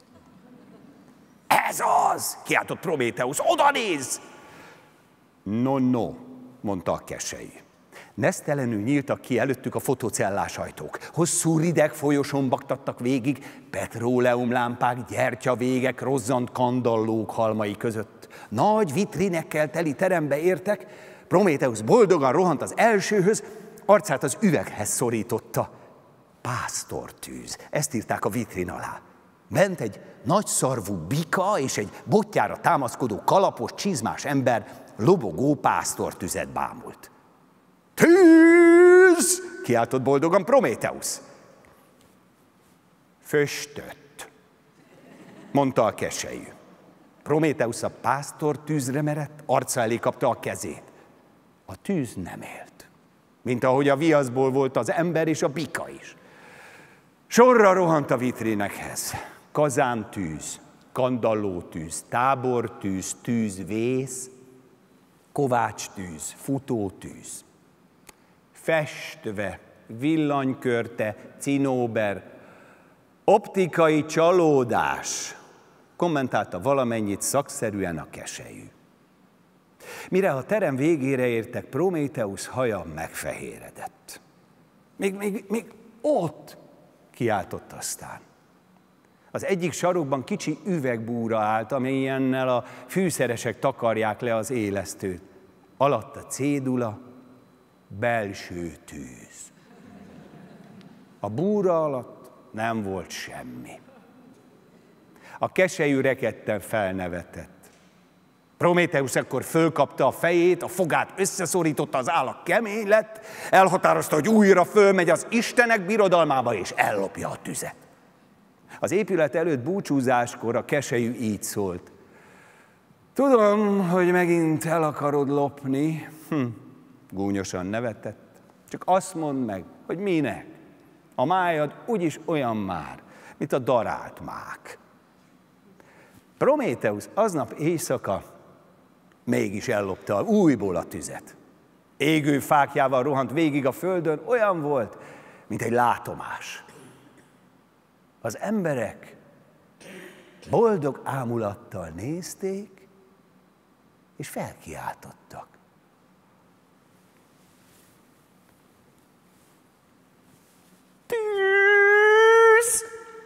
Speaker 9: Ez az! Kiáltott Prométheusz. Oda nézz! No, no, mondta a keshelyű. Meztelenül nyíltak ki előttük a fotocellás ajtók. Hosszú rideg folyosón baktattak végig, petróleumlámpák, gyertyavégek, rozzant kandallók halmai között. Nagy vitrinekkel teli terembe értek, Prométheusz boldogan rohant az elsőhöz, arcát az üveghez szorította. Pásztortűz, ezt írták a vitrin alá. Bent egy nagyszarvú bika és egy botjára támaszkodó kalapos, csizmás ember lobogó pásztortüzet bámult. Tűz! Kiáltott boldogan Prométheusz. Föstött, mondta a keshelyű. Prométheusz a pásztortűzre merett, arca elé kapta a kezét. A tűz nem élt, mint ahogy a viaszból volt az ember és a bika is. Sorra rohant a vitrinekhez. Kazántűz, kandallótűz, tábortűz, tűzvész, kovácstűz, futótűz. Festve, villanykörte, cinóber, optikai csalódás, kommentálta valamennyit szakszerűen a keshelyű. Mire a terem végére értek, Prométheusz haja megfehéredett. Még, még, még ott, kiáltott aztán. Az egyik sarokban kicsi üvegbúra állt, amellyennel a fűszeresek takarják le az élesztőt. Alatta cédula, belső tűz. A búra alatt nem volt semmi. A keshelyű rekedten felnevetett. Prométheusz ekkor fölkapta a fejét, a fogát összeszorította, az állat kemény lett, elhatározta, hogy újra fölmegy az istenek birodalmába, és ellopja a tüzet. Az épület előtt búcsúzáskor a keshelyű így szólt. Tudom, hogy megint el akarod lopni. Hm. Gúnyosan nevetett. Csak azt mondd meg, hogy minek. A májad úgyis olyan már, mint a darált mák. Prométheusz aznap éjszaka mégis ellopta újból a tüzet. Égő fáklyával rohant végig a földön, olyan volt, mint egy látomás. Az emberek boldog ámulattal nézték, és felkiáltottak. Tűz!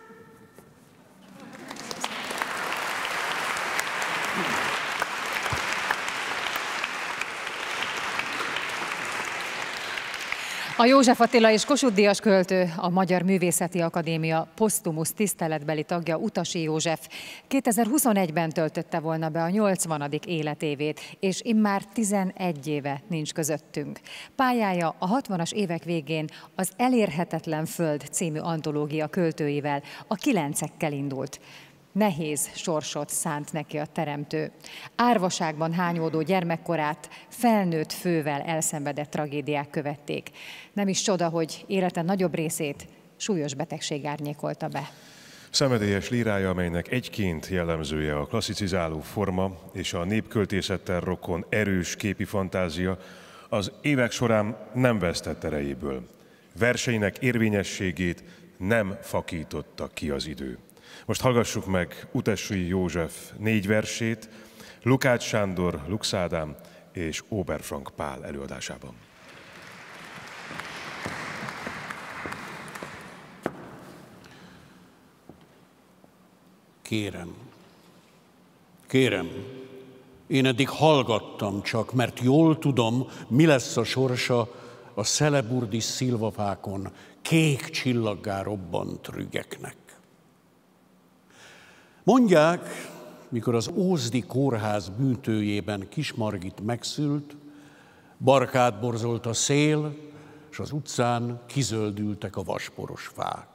Speaker 1: A József Attila és Kossuth Díjas költő, a Magyar Művészeti Akadémia posztumusz tiszteletbeli tagja Utasy József kétezer-huszonegyben töltötte volna be a nyolcvanadik életévét, és immár tizenegy éve nincs közöttünk. Pályája a hatvanas évek végén az Elérhetetlen Föld című antológia költőivel, a Kilencekkel indult. Nehéz sorsot szánt neki a teremtő. Árvaságban hányódó gyermekkorát felnőtt fővel elszenvedett tragédiák követték. Nem is csoda, hogy élete nagyobb részét súlyos betegség árnyékolta be.
Speaker 2: Szenvedélyes lírája, amelynek egyként jellemzője a klasszicizáló forma és a népköltészettel rokon erős képi fantázia, az évek során nem vesztett erejéből. Verseinek érvényességét nem fakította ki az idő. Most hallgassuk meg Utessy József négy versét, Lukács Sándor, Lux Ádám és Oberfrank Pál előadásában.
Speaker 3: Kérem, kérem, én eddig hallgattam csak, mert jól tudom, mi lesz a sorsa a szeleburdis szilvafákon kék csillaggá robbant rügeknek. Mondják, mikor az Ózdi kórház bűntőjében Kismargit megszült, barkát borzolt a szél, és az utcán kizöldültek a vasporos fák.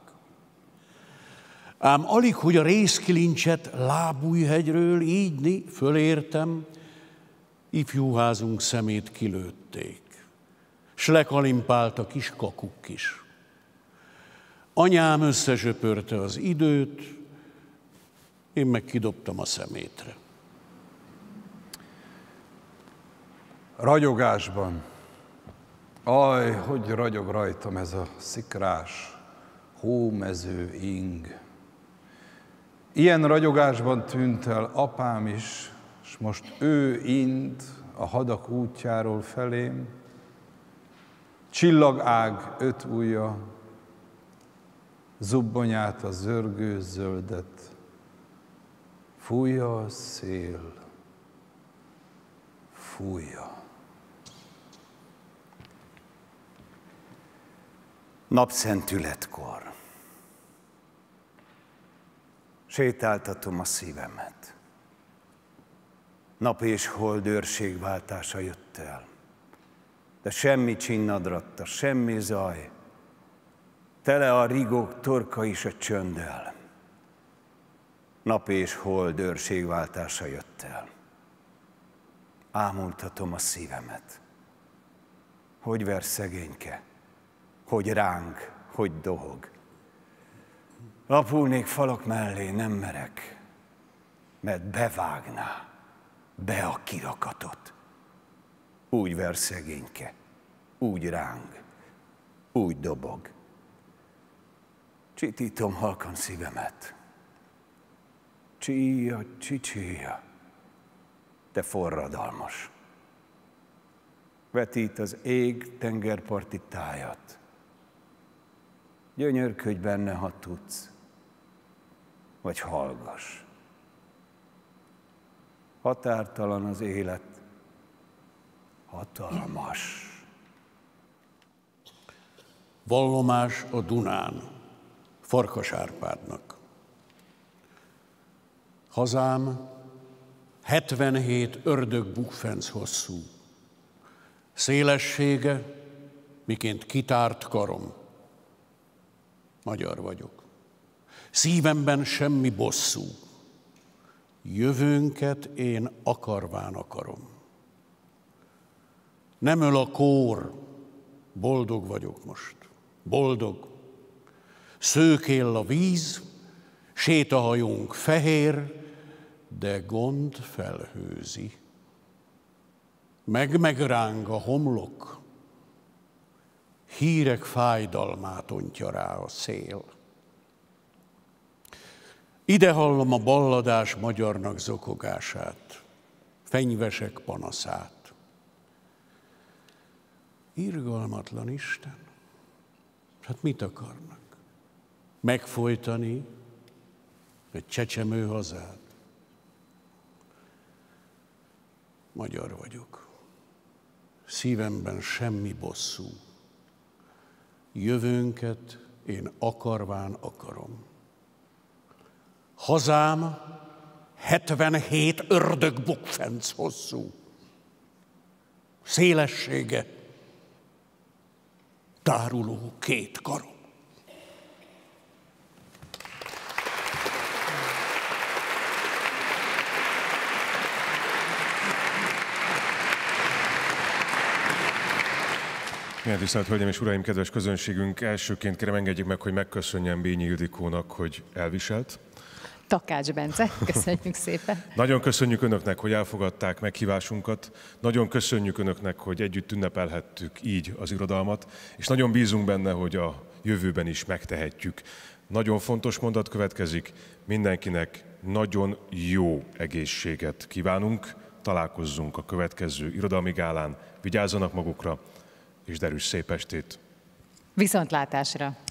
Speaker 3: Ám alig, hogy a rézkilincset Lábújhegyről ígyni fölértem, ifjúházunk szemét kilőtték, s lekalimpált a kis kakuk is. Anyám összesöpörte az időt, én meg kidobtam a szemétre.
Speaker 4: Ragyogásban, aj, hogy ragyog rajtam ez a szikrás, hómező ing. Ilyen ragyogásban tűnt el apám is, és most ő ind a hadak útjáról felém. Csillagág öt ujja, zubbonyát a zörgő zöldet, fújja a szél, fújja.
Speaker 9: Napszentületkor sétáltatom a szívemet. Nap és hold őrségváltása jött el, de semmi csinnadratta, semmi zaj, tele a rigók torka is a csönddel. Nap és hold őrségváltása jött el. Ámultatom a szívemet. Hogy ver szegényke, hogy ráng, hogy dohog. Lapulnék falak mellé, nem merek, mert bevágná be a kirakatot. Úgy ver szegényke, úgy ráng, úgy dobog. Csitítom halkan szívemet. Csíja, csicsíja, te forradalmas. Vetít az ég tengerparti tájat. Gyönyörködj benne, ha tudsz, vagy hallgass. Határtalan az élet, hatalmas.
Speaker 3: Vallomás a Dunán, Farkas Árpádnak. Hazám hetvenhét ördögbukfenc hosszú, szélessége, miként kitárt karom. Magyar vagyok. Szívemben semmi bosszú. Jövőnket én akarván akarom. Nem öl a kór, boldog vagyok most. Boldog. Szőkél a víz, sétahajónk fehér, de gond felhőzi. Meg-megráng a homlok, hírek fájdalmát ontja rá a szél. Ide hallom a balladás magyarnak zokogását, fenyvesek panaszát. Irgalmatlan Isten, hát mit akarnak? Megfojtani egy csecsemő hazát? Magyar vagyok. Szívemben semmi bosszú. Jövőnket én akarván akarom. Hazám hetvenhét ördögbukfenc hosszú. Szélessége táruló két karom.
Speaker 2: Igen, tisztelt Hölgyeim és Uraim, kedves közönségünk, elsőként kérem engedjék meg, hogy megköszönjem Bényi Ildikónak, hogy elviselt.
Speaker 1: Takács Bence, köszönjük szépen.
Speaker 2: Nagyon köszönjük Önöknek, hogy elfogadták meghívásunkat. Nagyon köszönjük Önöknek, hogy együtt ünnepelhettük így az irodalmat, és nagyon bízunk benne, hogy a jövőben is megtehetjük. Nagyon fontos mondat következik, mindenkinek nagyon jó egészséget kívánunk, találkozzunk a következő irodalmi gálán, vigyázzanak magukra, és derűs szép estét!
Speaker 1: Viszontlátásra!